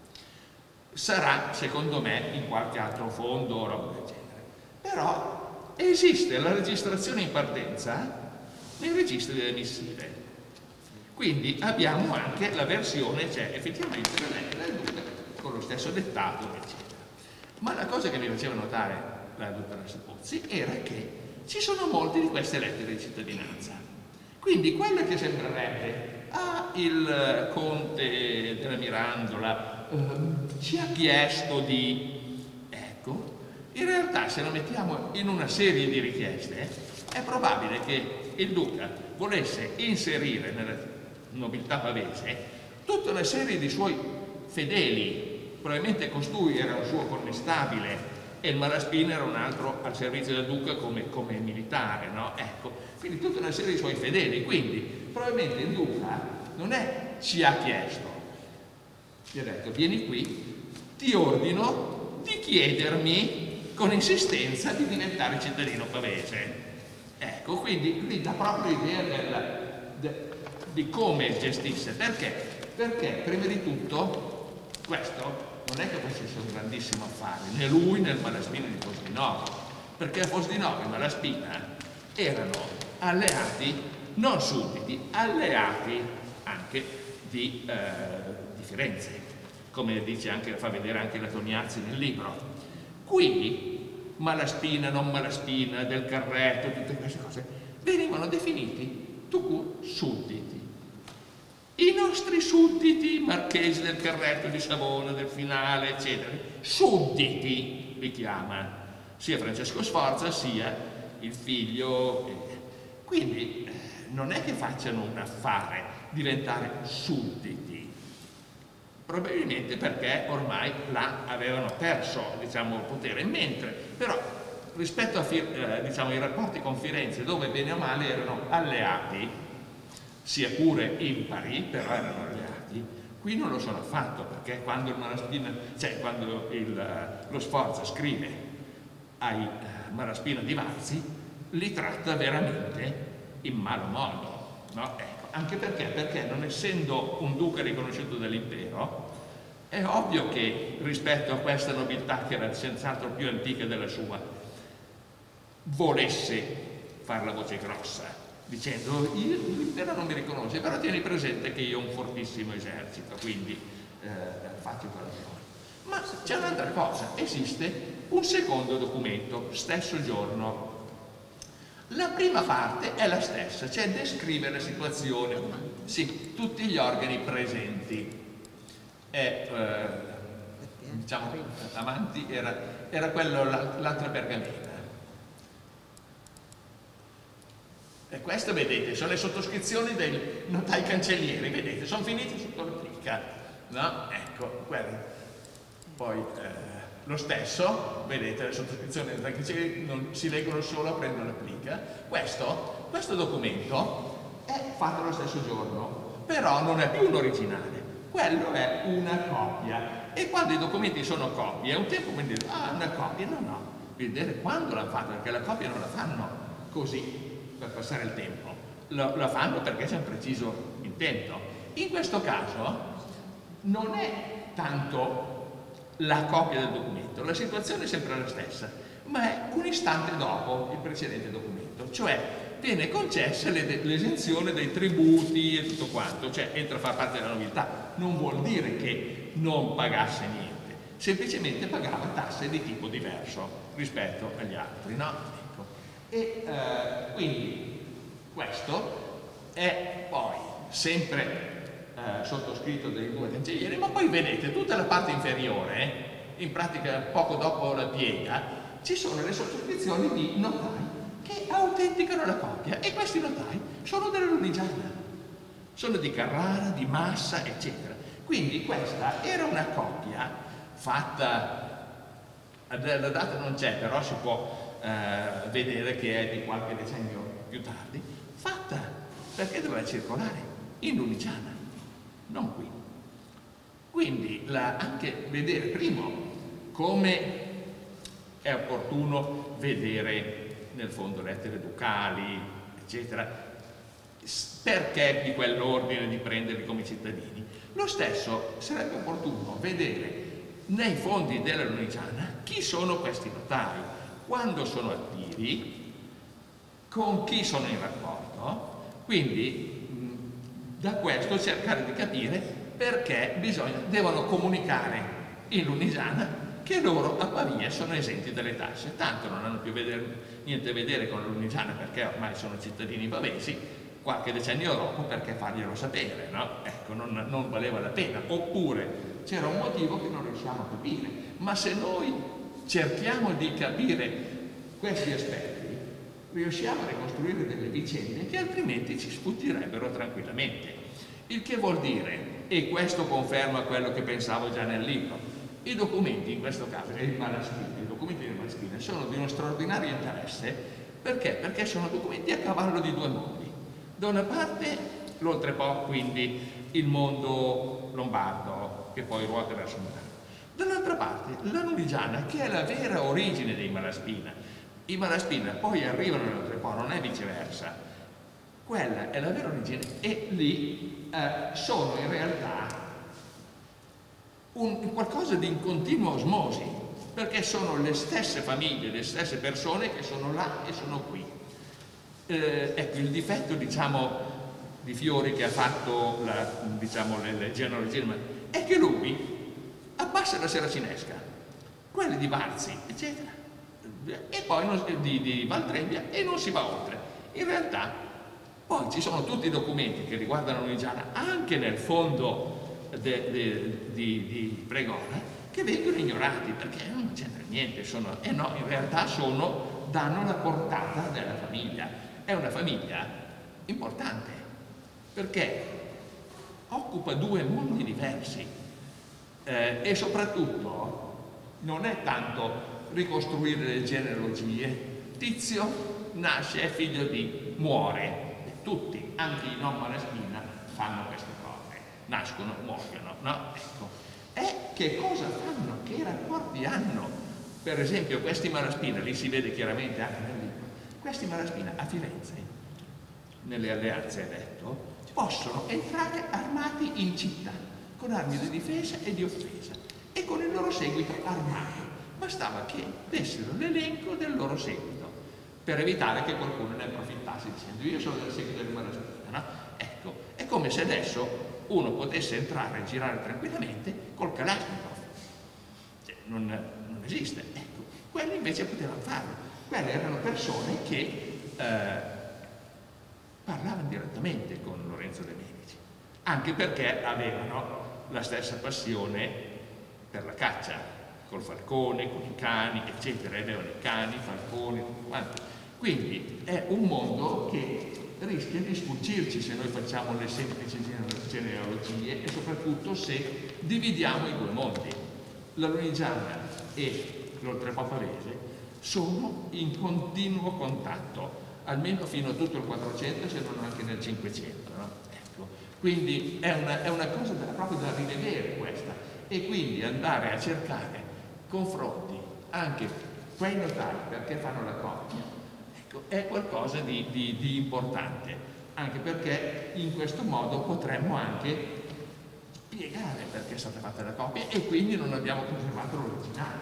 Sarà, secondo me, in qualche altro fondo o roba del genere. Però esiste la registrazione in partenza nei registri delle missive. Quindi abbiamo anche la versione, c'è effettivamente la lettera del duca con lo stesso dettato, eccetera. Ma la cosa che mi faceva notare la dottoressa Pozzi era che ci sono molte di queste lettere di cittadinanza. Quindi quella che sembrerebbe, ah, il conte della Mirandola eh, ci ha chiesto di... Ecco, in realtà se lo mettiamo in una serie di richieste, è probabile che il duca volesse inserire nella nobiltà pavese tutta una serie di suoi fedeli. Probabilmente costui era un suo connestabile e il Malaspina era un altro al servizio del duca come, come militare, no? Ecco, quindi tutta una serie di suoi fedeli. Quindi probabilmente il duca non è ci ha chiesto, gli ha detto vieni qui, ti ordino di chiedermi con insistenza di diventare cittadino pavese. Ecco, quindi lì dà proprio l'idea del, de, di come gestisse. Perché? Perché prima di tutto questo non è che facesse un grandissimo affare, né lui né il Malaspina di Fosdinovo, perché a Fosdinovo e Malaspina erano alleati, non sudditi, alleati anche di, eh, di Firenze, come dice anche, fa vedere anche la Tognazzi nel libro. Qui Malaspina, non Malaspina, del Carretto, tutte queste cose, venivano definiti tucu sudditi. I nostri sudditi, marchesi del Carretto, di Savona, del Finale, eccetera, sudditi li chiama, sia Francesco Sforza sia il figlio. Quindi eh, non è che facciano un affare diventare sudditi, probabilmente perché ormai là avevano perso, diciamo, il potere, mentre però rispetto a eh, diciamo, i rapporti con Firenze, dove bene o male erano alleati, sia pure impari, però erano alleati, qui non lo sono affatto, perché quando il Malaspina, cioè quando il, lo Sforza scrive ai eh, Malaspina di Varzi, li tratta veramente in malo modo, no? Ecco, anche perché, perché non essendo un duca riconosciuto dall'impero, è ovvio che rispetto a questa nobiltà, che era senz'altro più antica della sua, volesse fare la voce grossa, dicendo l'impero non mi riconosce, però tieni presente che io ho un fortissimo esercito, quindi eh, faccio quello che voglio. Ma c'è un'altra cosa, esiste un secondo documento, stesso giorno. La prima parte è la stessa, cioè descrive la situazione, sì, tutti gli organi presenti. E, eh, diciamo, avanti era, era quello, l'altra pergamena. E questo, vedete, sono le sottoscrizioni dei notai cancellieri, vedete, sono finiti sotto la plica, no? Ecco, quelli. Poi eh, lo stesso, vedete, le sottoscrizioni dei notai cancellieri non si leggono solo aprendo la plica. Questo, questo documento è fatto lo stesso giorno, però non è più un originale. Quello è una copia, e quando i documenti sono copie, è un tempo quindi dire, ah, una copia, no, no, vedere quando l'hanno fatto, perché la copia non la fanno così per passare il tempo, la, la fanno perché c'è un preciso intento. In questo caso non è tanto la copia del documento, la situazione è sempre la stessa, ma è un istante dopo il precedente documento, cioè viene concessa l'esenzione dei tributi e tutto quanto, cioè entra a far parte della nobiltà. Non vuol dire che non pagasse niente, semplicemente pagava tasse di tipo diverso rispetto agli altri, no? Ecco. E eh, quindi questo è poi sempre eh, sottoscritto dai due cancellieri, ma poi vedete tutta la parte inferiore, eh, in pratica poco dopo la piega, ci sono le sottoscrizioni di notai che autenticano la copia, e questi notai sono della Lunigiana, sono di Carrara, di Massa, eccetera. Quindi questa era una copia fatta, la data non c'è, però si può eh, vedere che è di qualche decennio più tardi, fatta perché doveva circolare in Lunigiana, non qui. Quindi la, anche vedere, primo, come è opportuno vedere nel fondo lettere ducali, eccetera, perché di quell'ordine di prenderli come cittadini. Lo stesso sarebbe opportuno vedere nei fondi della Lunigiana chi sono questi notai, quando sono attivi, con chi sono in rapporto, quindi mh, da questo cercare di capire perché bisogna, devono comunicare in Lunigiana che loro a Pavia sono esenti dalle tasse, tanto non hanno più vedere, niente a vedere con la Lunigiana perché ormai sono cittadini pavesi, qualche decennio dopo perché farglielo sapere, no? Ecco, non, non valeva la pena, oppure c'era un motivo che non riusciamo a capire, ma se noi cerchiamo di capire questi aspetti, riusciamo a ricostruire delle vicende che altrimenti ci sfuggirebbero tranquillamente. Il che vuol dire, e questo conferma quello che pensavo già nel libro, i documenti, in questo caso, i Malaspina, i documenti del Malaspina sono di uno straordinario interesse, perché? Perché sono documenti a cavallo di due mondi. Da una parte l'oltrepo, quindi il mondo lombardo, che poi ruota verso Milano. Dall'altra parte la Lunigiana, che è la vera origine dei Malaspina. I Malaspina poi arrivano all'oltrepo, non è viceversa. Quella è la vera origine, e lì eh, sono in realtà un qualcosa di in continua osmosi, perché sono le stesse famiglie, le stesse persone che sono là e sono qui. Eh, ecco, il difetto, diciamo, di Fiori, che ha fatto la, diciamo, le, le genealogie, è che lui abbassa la seracinesca, quelli di Varzi, eccetera, e poi non, di, di Valtrebbia, e non si va oltre. In realtà poi ci sono tutti i documenti che riguardano Lunigiana, anche nel fondo de, de, di, di Pregone, che vengono ignorati perché non c'entra niente, sono, e no, in realtà sono, danno la portata della famiglia. È una famiglia importante perché occupa due mondi diversi, eh, e soprattutto non è tanto ricostruire le genealogie. Tizio nasce, è figlio di, muore. Tutti, anche i non Malaspina, fanno queste cose. Nascono, muoiono, no? Ecco. E che cosa fanno? Che rapporti hanno? Per esempio, questi Malaspina, lì si vede chiaramente anche nel libro, questi Malaspina a Firenze, nelle alleanze, è detto, possono entrare armati in città, con armi di difesa e di offesa, e con il loro seguito armato. Bastava che dessero l'elenco del loro seguito, per evitare che qualcuno ne approfittasse dicendo io sono del seguito del Malaspina, no? Ecco, è come se adesso uno potesse entrare e girare tranquillamente col Kalashnikov. Cioè, non, non esiste. Ecco, quelli invece potevano farlo. Quelle erano persone che eh, parlavano direttamente con Lorenzo de' Medici, anche perché avevano la stessa passione per la caccia, col falcone, con i cani, eccetera. Avevano i cani, i falconi, tutto quanto. Quindi è un mondo che rischia di sfuggirci se noi facciamo le semplici genealogie e soprattutto se dividiamo i due mondi. La Lunigiana e l'Oltrepò Pavese sono in continuo contatto, almeno fino a tutto il quattrocento, se non anche nel cinquecento. No? Ecco. Quindi è una, è una cosa da, proprio da rivedere questa, e quindi andare a cercare confronti anche quei notari perché fanno la coppia. È qualcosa di, di, di importante, anche perché in questo modo potremmo anche spiegare perché è stata fatta la copia e quindi non abbiamo conservato l'originale.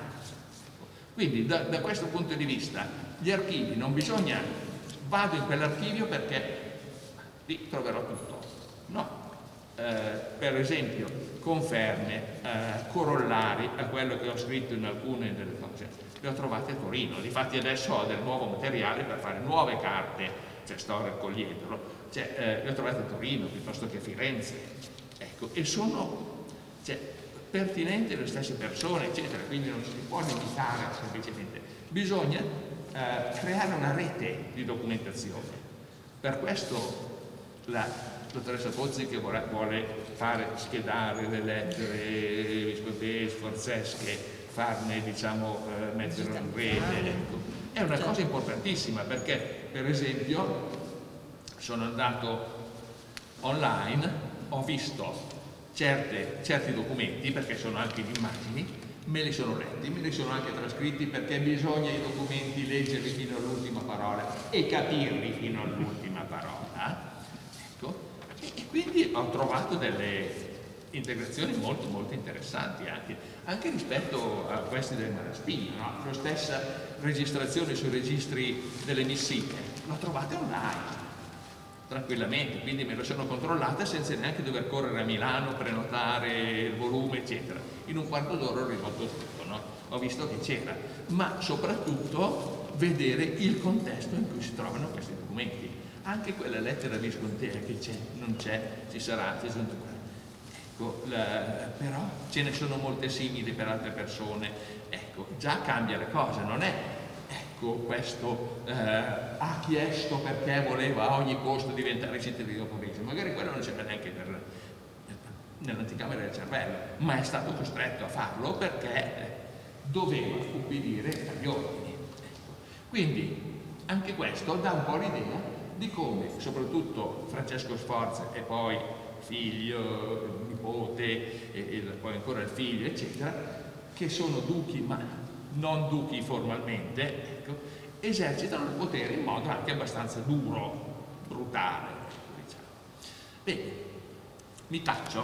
Quindi da, da questo punto di vista gli archivi non bisogna, vado in quell'archivio perché lì troverò tutto. No, eh, per esempio conferme, eh, corollari a quello che ho scritto in alcune delle cose. Le ho trovate a Torino, difatti adesso ho del nuovo materiale per fare nuove carte, cioè sto raccogliendolo, cioè, eh, le ho trovate a Torino piuttosto che a Firenze, ecco, e sono cioè, pertinenti alle stesse persone, eccetera, quindi non si può limitare semplicemente, bisogna eh, creare una rete di documentazione. Per questo la dottoressa Pozzi, che vuole, vuole fare schedare le lettere episcopali sforzesche, farne, diciamo, eh, metterlo in rete, ecco. È una cosa importantissima perché, per esempio, sono andato online, ho visto certe, certi documenti, perché sono anche in immagini, me li sono letti, me li sono anche trascritti, perché bisogna i documenti leggerli fino all'ultima parola e capirli fino all'ultima parola, ecco. E, e quindi ho trovato delle integrazioni molto molto interessanti anche, anche rispetto a questi del Malaspina, no? La stessa registrazione sui registri delle missive l'ho trovata online tranquillamente, quindi me lo sono controllata senza neanche dover correre a Milano, prenotare il volume, eccetera. In un quarto d'ora ho risolto tutto, no? Ho visto che c'era, ma soprattutto vedere il contesto in cui si trovano questi documenti. Anche quella lettera viscontea che c'è, non c'è, ci sarà, c'è giunto qua. Ecco, la, però ce ne sono molte simili per altre persone, ecco, già cambia le cose, non è, ecco, questo eh, ha chiesto perché voleva a ogni costo diventare cittadino pavese, magari quello non c'era neanche per, nell'anticamera del cervello, ma è stato costretto a farlo perché doveva ubbidire agli ordini. Ecco. Quindi anche questo dà un po' l'idea di come soprattutto Francesco Sforza e poi figlio, nipote e, e poi ancora il figlio, eccetera, che sono duchi ma non duchi formalmente, ecco, esercitano il potere in modo anche abbastanza duro, brutale, diciamo. Bene, mi taccio.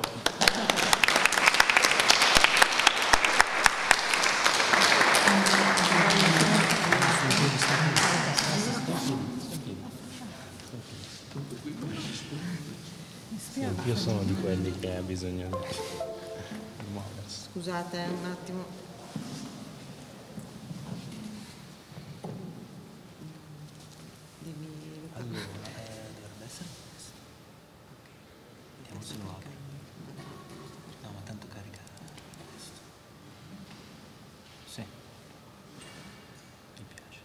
Io sono di quelli che ha bisogno di muoversi. Scusate un attimo. Allora, eh, dovrebbe essere questo. Vediamo se lo apre. No, ma tanto carica questo. Sì. Mi piace.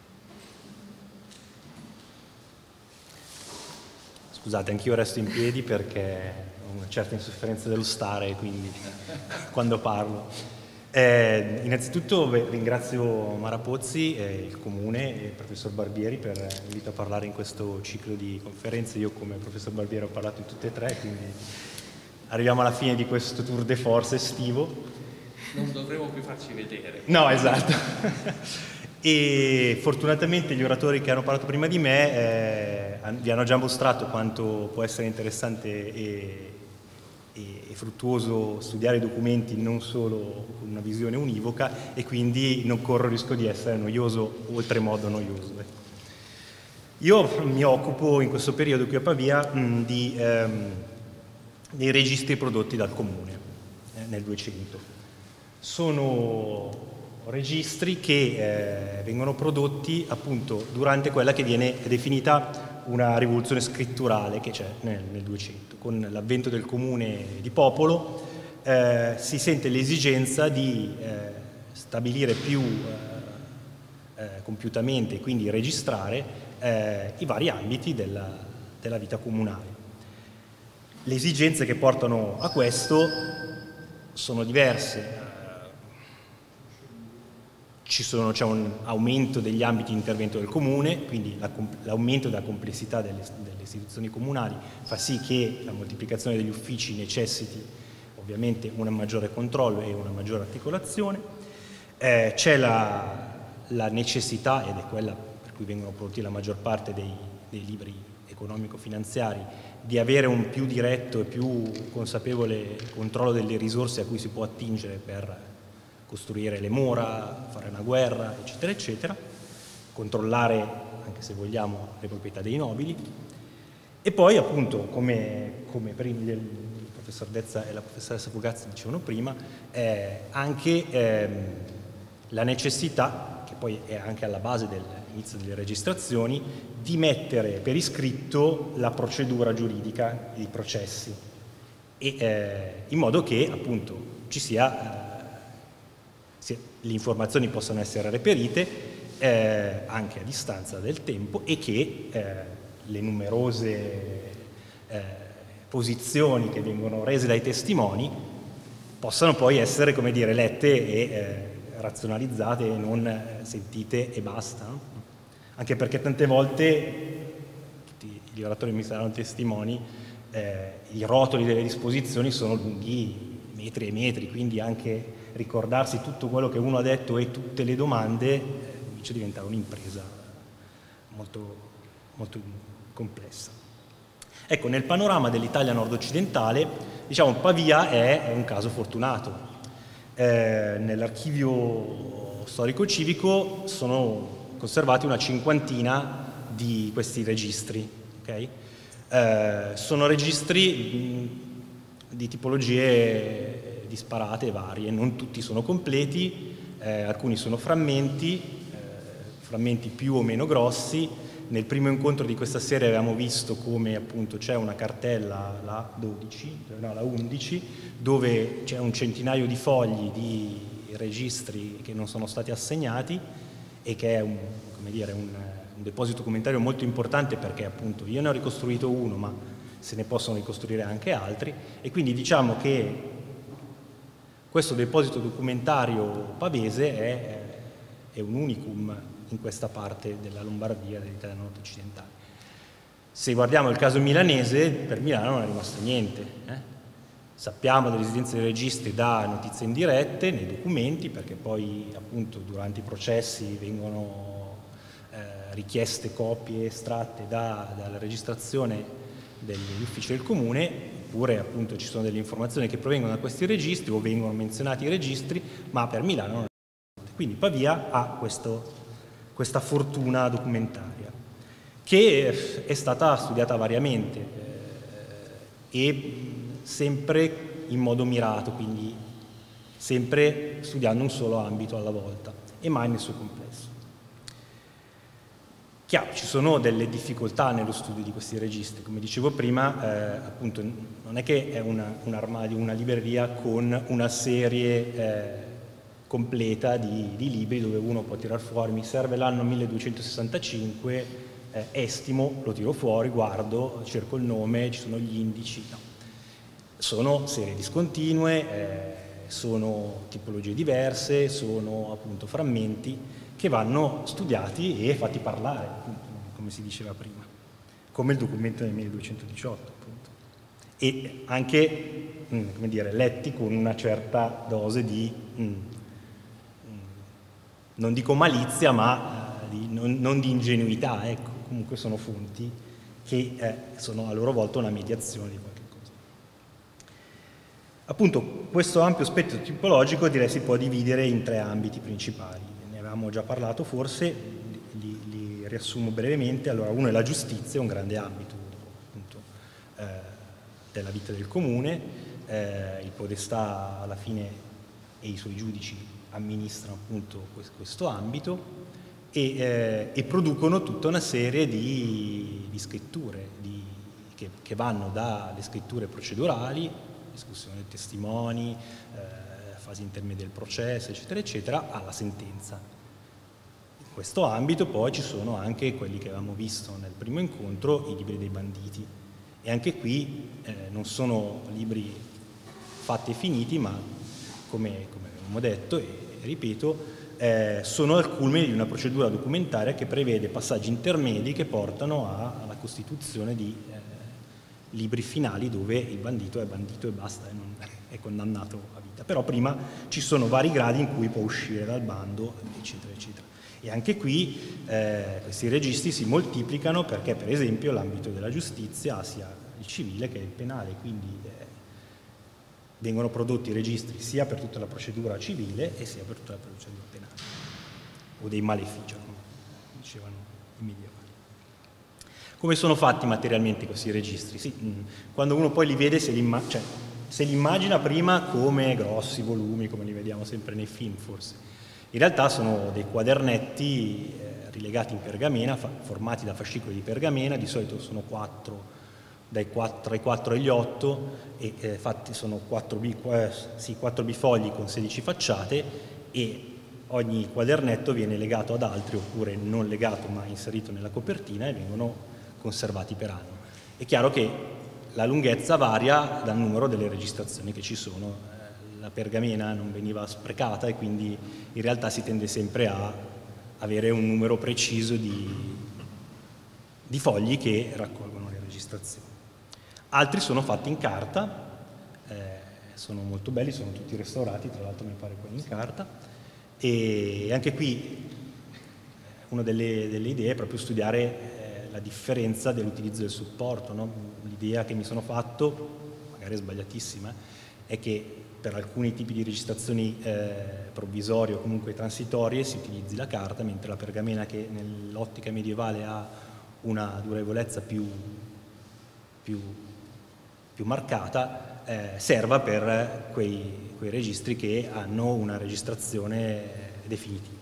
Scusate, anch'io resto in piedi perché ho una certa insofferenza dello stare, quindi quando parlo. Eh, innanzitutto beh, ringrazio Mara Pozzi, eh, il Comune e il professor Barbieri per l'invito a parlare in questo ciclo di conferenze. Io come professor Barbieri ho parlato in tutte e tre, quindi arriviamo alla fine di questo tour de force estivo. Non dovremo più farci vedere. No, esatto. E fortunatamente gli oratori che hanno parlato prima di me eh, vi hanno già mostrato quanto può essere interessante e, e, e fruttuoso studiare i documenti non solo con una visione univoca, e quindi non corro il rischio di essere noioso, oltremodo noioso. Io mi occupo in questo periodo qui a Pavia mh, di, ehm, dei registri prodotti dal Comune eh, nel duecento. Sono registri che eh, vengono prodotti appunto durante quella che viene definita una rivoluzione scritturale che c'è nel, nel duecento. Con l'avvento del comune di popolo eh, si sente l'esigenza di eh, stabilire più eh, eh, compiutamente e quindi registrare eh, i vari ambiti della, della vita comunale. Le esigenze che portano a questo sono diverse. C'è un aumento degli ambiti di intervento del comune, quindi l'aumento della complessità delle, delle istituzioni comunali fa sì che la moltiplicazione degli uffici necessiti ovviamente un maggiore controllo e una maggiore articolazione. Eh, c'è la, la necessità, ed è quella per cui vengono prodotti la maggior parte dei, dei libri economico-finanziari, di avere un più diretto e più consapevole controllo delle risorse a cui si può attingere per costruire le mura, fare una guerra, eccetera, eccetera, controllare, anche se vogliamo, le proprietà dei nobili. E poi, appunto, come, come prima il professor Dezza e la professoressa Fugazzi dicevano prima, eh, anche ehm, la necessità, che poi è anche alla base dell'inizio delle registrazioni, di mettere per iscritto la procedura giuridica dei processi, e, eh, in modo che, appunto, ci sia... Eh, le informazioni possano essere reperite eh, anche a distanza del tempo, e che eh, le numerose eh, posizioni che vengono rese dai testimoni possano poi essere, come dire, lette e eh, razionalizzate e non eh, sentite e basta, no? Anche perché tante volte, tutti gli oratori mi saranno testimoni, eh, i rotoli delle disposizioni sono lunghi metri e metri, quindi anche ricordarsi tutto quello che uno ha detto e tutte le domande eh, comincia a diventare un'impresa molto, molto complessa. Ecco, nel panorama dell'Italia nord-occidentale, diciamo, Pavia è, è un caso fortunato. Eh, nell'archivio storico-civico sono conservati una cinquantina di questi registri. Okay? Eh, sono registri mh, di tipologie disparate e varie, non tutti sono completi, eh, alcuni sono frammenti, eh, frammenti più o meno grossi. Nel primo incontro di questa serie avevamo visto come appunto c'è una cartella, la dodici, no, la undici, dove c'è un centinaio di fogli di registri che non sono stati assegnati, e che è un, come dire, un, un deposito documentario molto importante, perché appunto io ne ho ricostruito uno, ma se ne possono ricostruire anche altri, e quindi diciamo che questo deposito documentario pavese è, è un unicum in questa parte della Lombardia, dell'Italia nord-occidentale. Se guardiamo il caso milanese, per Milano non è rimasto niente. Eh? Sappiamo dell'esistenza dei registri da notizie indirette nei documenti, perché poi appunto durante i processi vengono eh, richieste copie estratte da, dalla registrazione degli uffici del comune, oppure appunto ci sono delle informazioni che provengono da questi registri o vengono menzionati i registri, ma per Milano non è niente. Quindi Pavia ha questo, questa fortuna documentaria, che è stata studiata variamente eh, e sempre in modo mirato, quindi sempre studiando un solo ambito alla volta e mai nel suo complesso. Chiaro, ci sono delle difficoltà nello studio di questi registri, come dicevo prima, eh, appunto non è che è una, un armadio, una libreria con una serie eh, completa di, di libri dove uno può tirar fuori, mi serve l'anno milleduecentosessantacinque, eh, estimo, lo tiro fuori, guardo, cerco il nome, ci sono gli indici, no. Sono serie discontinue, eh, sono tipologie diverse, sono appunto frammenti che vanno studiati e fatti parlare, appunto, come si diceva prima, come il documento del milleduecentodiciotto, appunto. E anche, mh, come dire, letti con una certa dose di, mh, mh, non dico malizia, ma uh, di, non, non di ingenuità, ecco, comunque sono fonti che eh, sono a loro volta una mediazione di qualche cosa. Appunto, questo ampio spettro tipologico direi si può dividere in tre ambiti principali. Ne avevamo già parlato forse, li, li riassumo brevemente. Allora, uno è la giustizia, un grande ambito appunto eh, della vita del comune. Eh, il podestà alla fine e i suoi giudici amministrano appunto questo, questo ambito. E, eh, e producono tutta una serie di, di scritture di, che, che vanno dalle scritture procedurali, discussione dei testimoni, eh, fasi intermedie del processo, eccetera, eccetera, alla sentenza. In questo ambito poi ci sono anche quelli che avevamo visto nel primo incontro, i libri dei banditi. E anche qui eh, non sono libri fatti e finiti, ma come, come abbiamo detto e, e ripeto, Eh, sono al culmine di una procedura documentaria che prevede passaggi intermedi che portano a, alla costituzione di eh, libri finali dove il bandito è bandito e basta, e non è condannato a vita. Però prima ci sono vari gradi in cui può uscire dal bando, eccetera, eccetera. E anche qui eh, questi registri si moltiplicano perché, per esempio, l'ambito della giustizia ha sia il civile che il penale, quindi eh, vengono prodotti registri sia per tutta la procedura civile e sia per tutta la procedura penale, o dei malefici, come dicevano i medievali. Come sono fatti materialmente questi registri? Sì, quando uno poi li vede, se li, cioè, se li immagina prima come grossi volumi, come li vediamo sempre nei film forse. In realtà sono dei quadernetti eh, rilegati in pergamena, formati da fascicoli di pergamena, di solito sono quattro, dai quattro, tra i quattro e gli otto, e eh, fatti sono quattro, bi, eh, sì, quattro bifogli con sedici facciate, e ogni quadernetto viene legato ad altri oppure non legato ma inserito nella copertina e vengono conservati per anno. È chiaro che la lunghezza varia dal numero delle registrazioni che ci sono. Eh, la pergamena non veniva sprecata e quindi in realtà si tende sempre a avere un numero preciso di, di fogli che raccolgono le registrazioni. Altri sono fatti in carta, eh, sono molto belli, sono tutti restaurati, tra l'altro mi pare quelli in carta, e anche qui una delle, delle idee è proprio studiare eh, la differenza dell'utilizzo del supporto, no? L'idea che mi sono fatto, magari è sbagliatissima, è che per alcuni tipi di registrazioni eh, provvisorie o comunque transitorie si utilizzi la carta, mentre la pergamena, che nell'ottica medievale ha una durevolezza più, più più marcata, eh, serva per quei, quei registri che hanno una registrazione definitiva.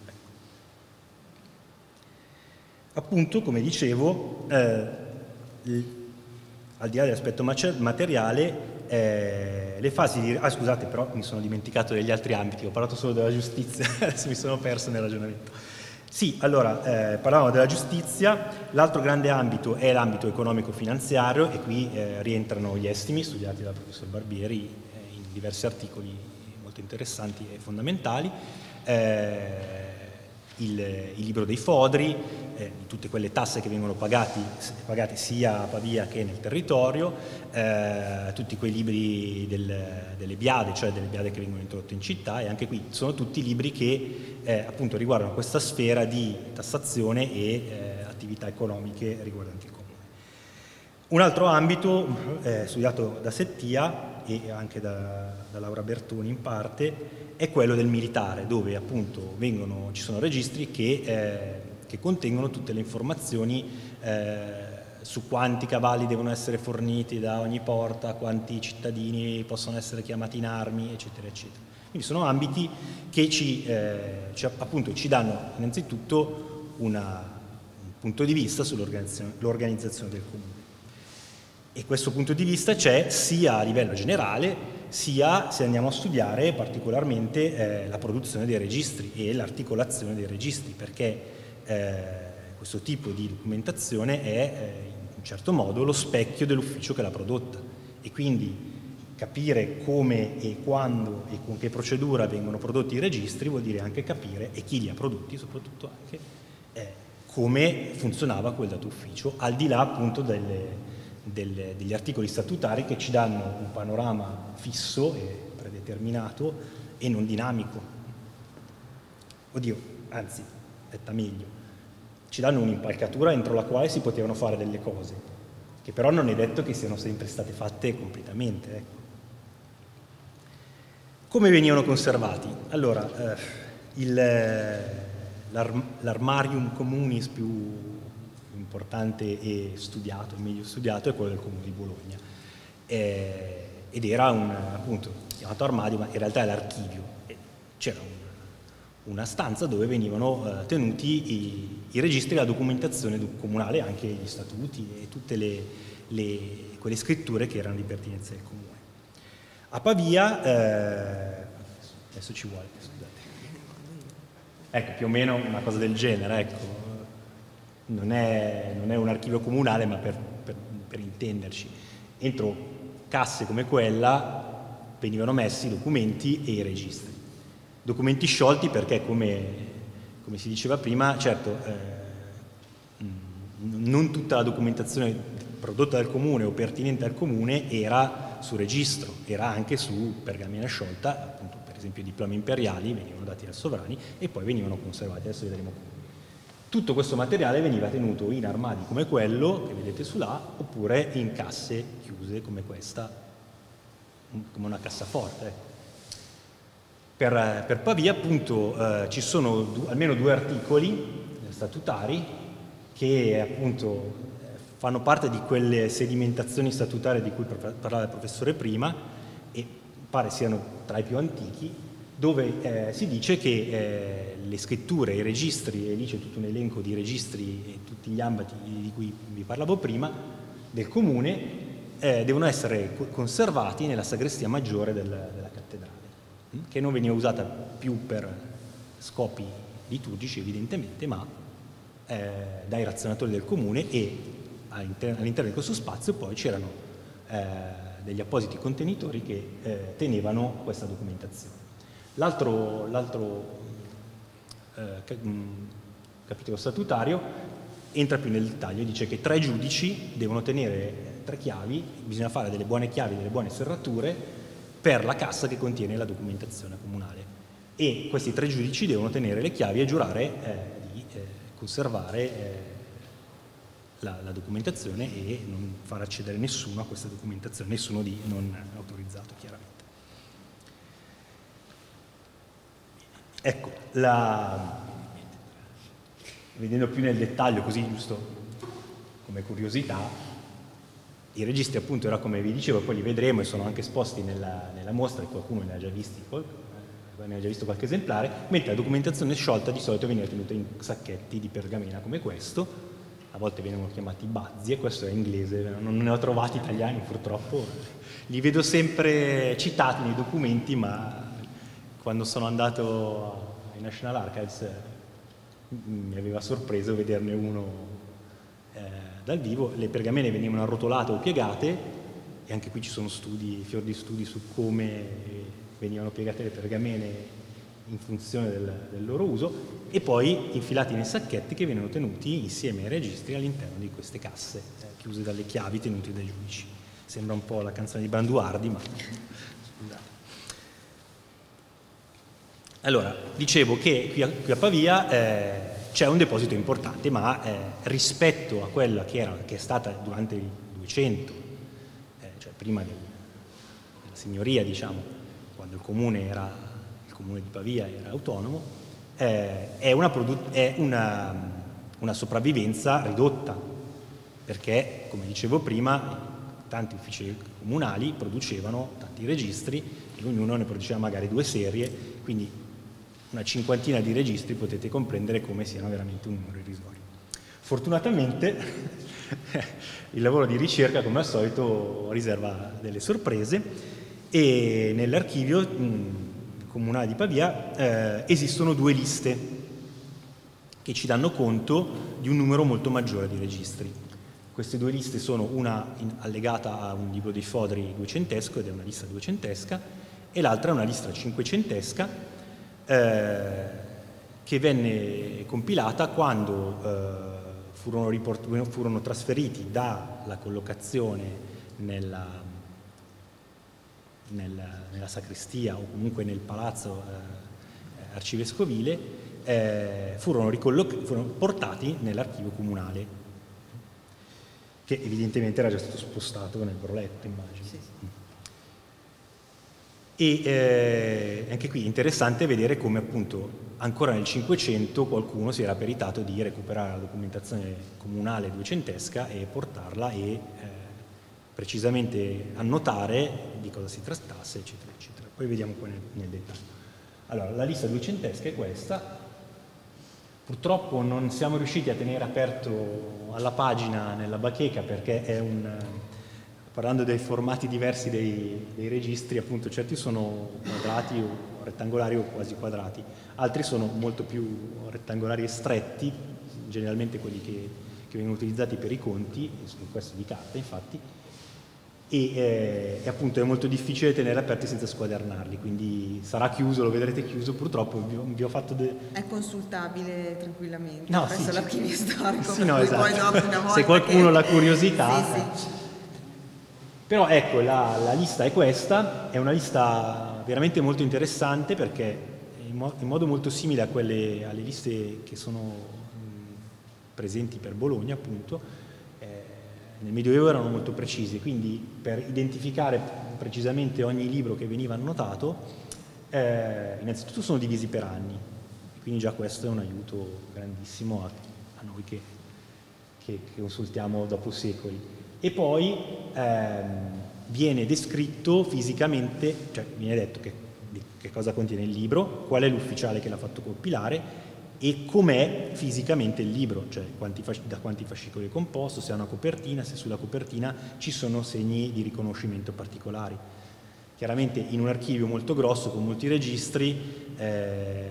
Appunto, come dicevo, eh, il, al di là dell'aspetto materiale, eh, le fasi di... Ah, scusate, però mi sono dimenticato degli altri ambiti, ho parlato solo della giustizia, adesso mi sono perso nel ragionamento. Sì, allora, eh, parlavamo della giustizia, l'altro grande ambito è l'ambito economico-finanziario, e qui eh, rientrano gli estimi studiati dal professor Barbieri eh, in diversi articoli molto interessanti e fondamentali, eh, il, il libro dei Fodri, eh, di tutte quelle tasse che vengono pagati, pagate sia a Pavia che nel territorio, eh, tutti quei libri del, delle biade, cioè delle biade che vengono introdotte in città, e anche qui sono tutti libri che eh, appunto riguardano questa sfera di tassazione e eh, attività economiche riguardanti il comune. Un altro ambito eh, studiato da Settia e anche da, da Laura Bertoni in parte è quello del militare, dove appunto vengono, ci sono registri che, eh, che contengono tutte le informazioni eh, su quanti cavalli devono essere forniti da ogni porta, quanti cittadini possono essere chiamati in armi, eccetera, eccetera. Quindi sono ambiti che ci, eh, ci, appunto, ci danno innanzitutto una, un punto di vista sull'organizzazione del comune. E questo punto di vista c'è sia a livello generale, sia se andiamo a studiare particolarmente eh, la produzione dei registri e l'articolazione dei registri, perché eh, questo tipo di documentazione è eh, in un certo modo lo specchio dell'ufficio che l'ha prodotta, e quindi capire come e quando e con che procedura vengono prodotti i registri vuol dire anche capire, e chi li ha prodotti soprattutto anche, eh, come funzionava quel dato ufficio, al di là appunto delle, delle, degli articoli statutari che ci danno un panorama fisso e predeterminato e non dinamico. Oddio, anzi, detta meglio, ci danno un'impalcatura entro la quale si potevano fare delle cose, che però non è detto che siano sempre state fatte completamente. Ecco. Come venivano conservati? Allora, eh, il... l'armarium communis più importante e studiato, meglio studiato, è quello del Comune di Bologna. Eh, ed era un, appunto, chiamato armadio, ma in realtà è l'archivio. C'era un, una stanza dove venivano eh, tenuti i, i registri e la documentazione comunale, anche gli statuti e tutte le, le, quelle scritture che erano di pertinenza del Comune. A Pavia, eh, adesso ci vuole, scusate. Ecco, più o meno una cosa del genere, ecco. Non è, non è un archivio comunale, ma per, per, per intenderci. Entro casse come quella venivano messi i documenti e i registri. Documenti sciolti perché, come, come si diceva prima, certo, eh, non tutta la documentazione prodotta dal comune o pertinente al comune era su registro, era anche su pergamena sciolta, appunto. Per esempio i diplomi imperiali venivano dati ai sovrani e poi venivano conservati, adesso vedremo come. Tutto questo materiale veniva tenuto in armadi come quello che vedete su là, oppure in casse chiuse come questa, come una cassaforte. Per, per Pavia appunto eh, ci sono du, almeno due articoli statutari che appunto fanno parte di quelle sedimentazioni statutarie di cui parlava il professore prima, e pare siano tra i più antichi, dove eh, si dice che eh, le scritture, i registri, e lì c'è tutto un elenco di registri e tutti gli ambiti di cui vi parlavo prima, del comune, eh, devono essere conservati nella sagrestia maggiore del, della cattedrale, hm? che non veniva usata più per scopi liturgici evidentemente, ma eh, dai razionatori del comune, e all'interno di questo spazio poi c'erano eh, degli appositi contenitori che eh, tenevano questa documentazione. L'altro, l'altro eh, capitolo statutario entra più nel dettaglio, dice che tre giudici devono tenere tre chiavi, bisogna fare delle buone chiavi, delle buone serrature per la cassa che contiene la documentazione comunale, e questi tre giudici devono tenere le chiavi e giurare eh, di eh, conservare eh, La, la documentazione e non far accedere nessuno a questa documentazione, nessuno di non autorizzato chiaramente. Ecco, la, vedendo più nel dettaglio, così giusto come curiosità, i registri appunto era come vi dicevo, poi li vedremo e sono anche esposti nella, nella mostra, e qualcuno ne ha già visti, ne ha già visto qualche esemplare, mentre la documentazione sciolta di solito veniva tenuta in sacchetti di pergamena come questo. A volte vengono chiamati bazzi, e questo è inglese, non ne ho trovati italiani purtroppo, li vedo sempre citati nei documenti, ma quando sono andato ai National Archives mi aveva sorpreso vederne uno eh, dal vivo. Le pergamene venivano arrotolate o piegate, e anche qui ci sono studi, fior di studi su come venivano piegate le pergamene in funzione del, del loro uso, e poi infilati nei sacchetti che vengono tenuti insieme ai registri all'interno di queste casse, eh, chiuse dalle chiavi tenute dai giudici. Sembra un po' la canzone di Branduardi, ma scusate. Allora, dicevo che qui a, qui a Pavia eh, c'è un deposito importante, ma eh, rispetto a quella che, era, che è stata durante il duecento, eh, cioè prima del, della signoria, diciamo, quando il comune era il comune di Pavia era autonomo, eh, è, una, è una, una sopravvivenza ridotta, perché, come dicevo prima, tanti uffici comunali producevano tanti registri e ognuno ne produceva magari due serie, quindi una cinquantina di registri potete comprendere come siano veramente un numero irrisorio. Fortunatamente il lavoro di ricerca, come al solito, riserva delle sorprese, e nell'archivio comunale di Pavia eh, esistono due liste che ci danno conto di un numero molto maggiore di registri. queste due liste sono una in, allegata a un libro dei Fodri duecentesco, ed è una lista duecentesca, e l'altra è una lista cinquecentesca eh, che venne compilata quando eh, furono, riport- furono trasferiti dalla collocazione nella, nella, nella sacrestia o comunque nel palazzo eh, arcivescovile, eh, furono, furono portati nell'archivio comunale, che evidentemente era già stato spostato nel Broletto, immagino. Sì, sì. E eh, anche qui è interessante vedere come appunto ancora nel Cinquecento qualcuno si era peritato di recuperare la documentazione comunale duecentesca e portarla e eh, precisamente annotare di cosa si trattasse, eccetera, eccetera. Poi vediamo poi nel, nel dettaglio. Allora, la lista duecentesca è questa. Purtroppo non siamo riusciti a tenere aperto alla pagina nella bacheca perché è un... Parlando dei formati diversi dei, dei registri, appunto certi sono quadrati o rettangolari o quasi quadrati, altri sono molto più rettangolari e stretti, generalmente quelli che, che vengono utilizzati per i conti, sono questi di carta infatti, e, eh, e appunto è molto difficile tenere aperti senza squadernarli, quindi sarà chiuso, lo vedrete chiuso, purtroppo vi ho, vi ho fatto... De... È consultabile tranquillamente no, presso sì, l'archivio storico, sì, no, poi esatto. poi dopo una volta se qualcuno ha che... la curiosità... Sì, sì. Però ecco, la, la lista è questa, è una lista veramente molto interessante perché in, mo in modo molto simile a quelle, alle liste che sono mh, presenti per Bologna, appunto, eh, nel Medioevo erano molto precisi, quindi per identificare precisamente ogni libro che veniva annotato, eh, innanzitutto sono divisi per anni, quindi già questo è un aiuto grandissimo a, a noi che, che, che consultiamo dopo secoli. E poi ehm, viene descritto fisicamente, cioè viene detto che, che cosa contiene il libro, qual è l'ufficiale che l'ha fatto compilare e com'è fisicamente il libro, cioè quanti da quanti fascicoli è composto, se ha una copertina, se sulla copertina ci sono segni di riconoscimento particolari. Chiaramente in un archivio molto grosso con molti registri, eh,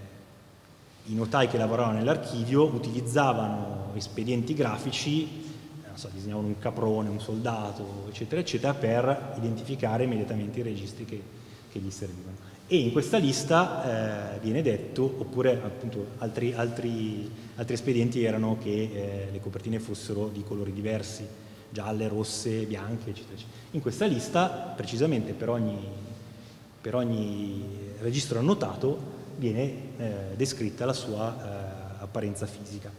i notai che lavoravano nell'archivio utilizzavano espedienti grafici, so, disegnavano un caprone, un soldato, eccetera, eccetera, per identificare immediatamente i registri che, che gli servivano. E in questa lista eh, viene detto, oppure appunto altri, altri, altri espedienti erano che eh, le copertine fossero di colori diversi, gialle, rosse, bianche, eccetera, eccetera. In questa lista, precisamente per ogni, per ogni registro annotato, viene eh, descritta la sua eh, apparenza fisica.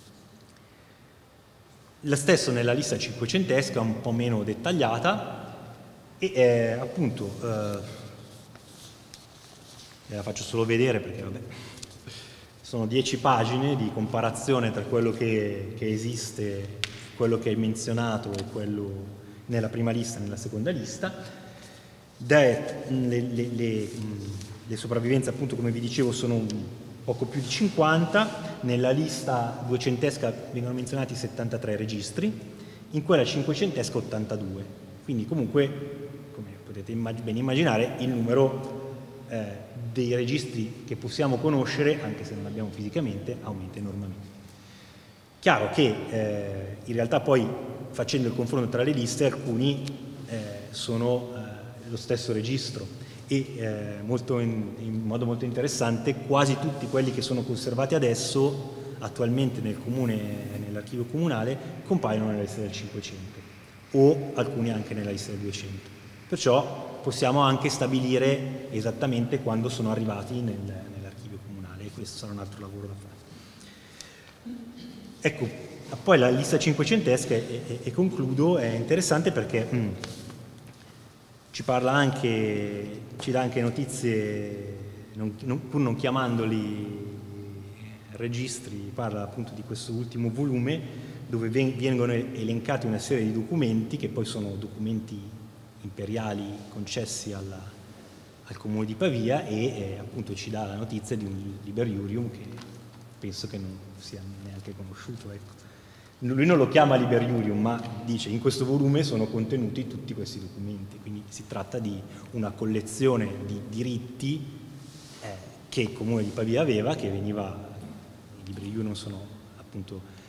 La stesso nella lista cinquecentesca, un po' meno dettagliata, e eh, appunto, eh, la faccio solo vedere perché vabbè, sono dieci pagine di comparazione tra quello che, che esiste, quello che è menzionato e quello nella prima lista e nella seconda lista. Le, le, le, le sopravvivenze, appunto, come vi dicevo, sono un poco più di cinquanta. Nella lista duecentesca vengono menzionati settantatré registri, in quella cinquecentesca ottantadue, quindi comunque, come potete immag- ben immaginare, il numero eh, dei registri che possiamo conoscere, anche se non abbiamo fisicamente, aumenta enormemente. Chiaro che eh, in realtà poi, facendo il confronto tra le liste, alcuni eh, sono eh, lo stesso registro, e eh, molto in, in modo molto interessante quasi tutti quelli che sono conservati adesso attualmente nel comune, nell'archivio comunale, compaiono nella lista del Cinquecento o alcuni anche nella lista del Duecento, perciò possiamo anche stabilire esattamente quando sono arrivati nel, nell'archivio comunale, e questo sarà un altro lavoro da fare. Ecco, poi la lista cinquecentesca, e, e, e concludo, è interessante perché mh, ci parla anche, ci dà anche notizie, non, non, pur non chiamandoli registri, parla appunto di questo ultimo volume dove vengono elencati una serie di documenti che poi sono documenti imperiali concessi alla, al comune di Pavia, e eh, appunto ci dà la notizia di un Liber Iurium che penso che non sia neanche conosciuto, ecco. Lui non lo chiama Liber Iurium, ma dice in questo volume sono contenuti tutti questi documenti, quindi si tratta di una collezione di diritti eh, che il comune di Pavia aveva, che veniva, i Libri Iurium sono appunto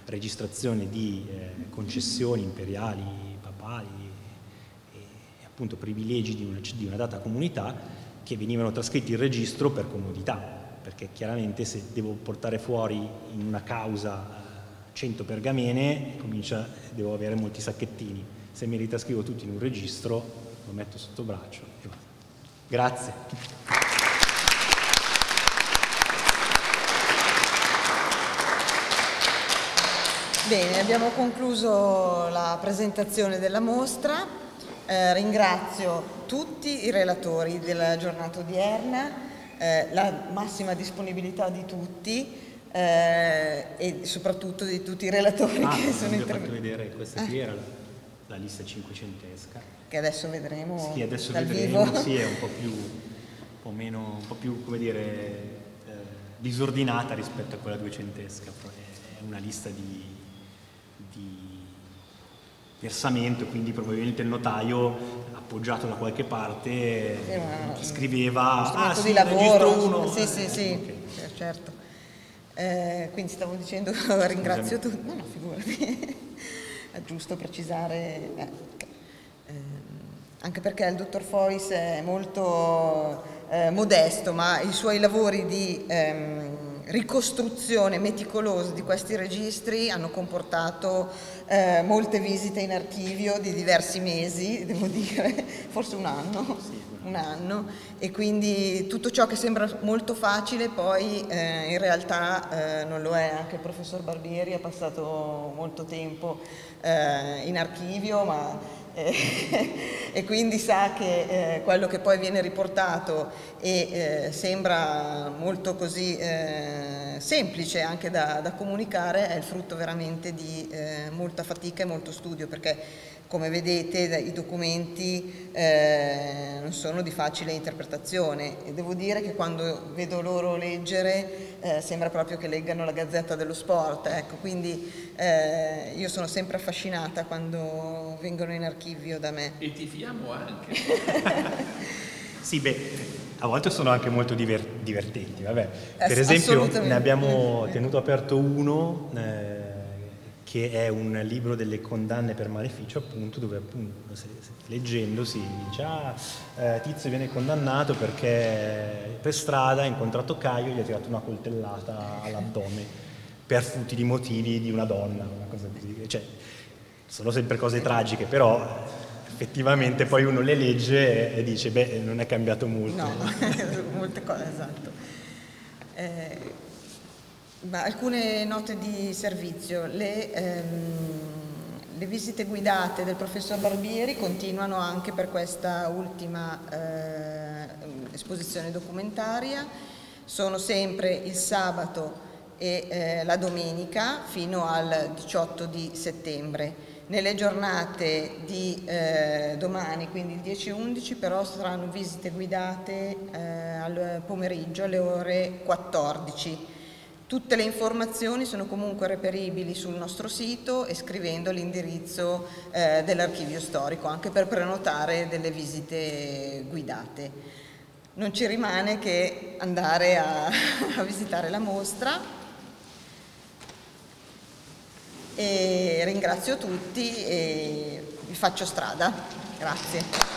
registrazione di eh, concessioni imperiali, papali e, e appunto privilegi di una, di una data comunità che venivano trascritti in registro per comodità, perché chiaramente se devo portare fuori in una causa cento pergamene, comincia, devo avere molti sacchettini. Se mi li trascrivo tutti in un registro, lo metto sotto braccio e vado. Grazie. Bene, abbiamo concluso la presentazione della mostra. Eh, ringrazio tutti i relatori della giornata odierna, eh, la massima disponibilità di tutti. Eh, e soprattutto di tutti i relatori ah, che sono intervenuti. intervenuti. Ho fatto vedere, questa qui era la, la lista cinquecentesca. Che adesso vedremo sì, adesso dal vedremo, vivo. Sì, è un po' più, un po' meno, un po' più, come dire, eh, disordinata rispetto a quella duecentesca. È una lista di, di versamento, quindi probabilmente il notaio appoggiato da qualche parte sì, ma, scriveva ah sì, di lavoro uno. Sì, sì, sì, okay. Certo. Eh, quindi stavo dicendo, ringrazio tutti, no, no, figurati, è giusto precisare, eh, eh, anche perché il dottor Fois è molto eh, modesto, ma i suoi lavori di ehm, ricostruzione meticolosa di questi registri hanno comportato eh, molte visite in archivio di diversi mesi, devo dire, forse un anno. Sì. un anno e quindi tutto ciò che sembra molto facile poi eh, in realtà eh, non lo è. Anche il professor Barbieri ha passato molto tempo eh, in archivio ma, eh, e quindi sa che eh, quello che poi viene riportato e eh, sembra molto così eh, semplice anche da, da comunicare è il frutto veramente di eh, molta fatica e molto studio, perché come vedete i documenti eh, non sono di facile interpretazione e devo dire che quando vedo loro leggere eh, sembra proprio che leggano la Gazzetta dello Sport, ecco, quindi eh, io sono sempre affascinata quando vengono in archivio da me. E tifiamo anche. Sì, beh, a volte sono anche molto diver divertenti, vabbè. Per Ass- esempio ne abbiamo tenuto aperto uno eh, che è un libro delle condanne per maleficio, appunto, dove appunto se, se, leggendo si dice ah, eh, Tizio viene condannato perché per strada ha incontrato Caio e gli ha tirato una coltellata all'addome per futili motivi di una donna, una cosa così. Cioè, sono sempre cose tragiche, però effettivamente poi uno le legge e, e dice beh, non è cambiato molto. No, molte cose, esatto. Eh, Ma alcune note di servizio. Le, ehm, le visite guidate del professor Barbieri continuano anche per questa ultima eh, esposizione documentaria. Sono sempre il sabato e eh, la domenica fino al diciotto di settembre. Nelle giornate di eh, domani, quindi il dieci e undici, però saranno visite guidate eh, al pomeriggio alle ore quattordici. Tutte le informazioni sono comunque reperibili sul nostro sito e scrivendo l'indirizzo eh, dell'archivio storico, anche per prenotare delle visite guidate. Non ci rimane che andare a, a visitare la mostra e ringrazio tutti e vi faccio strada. Grazie.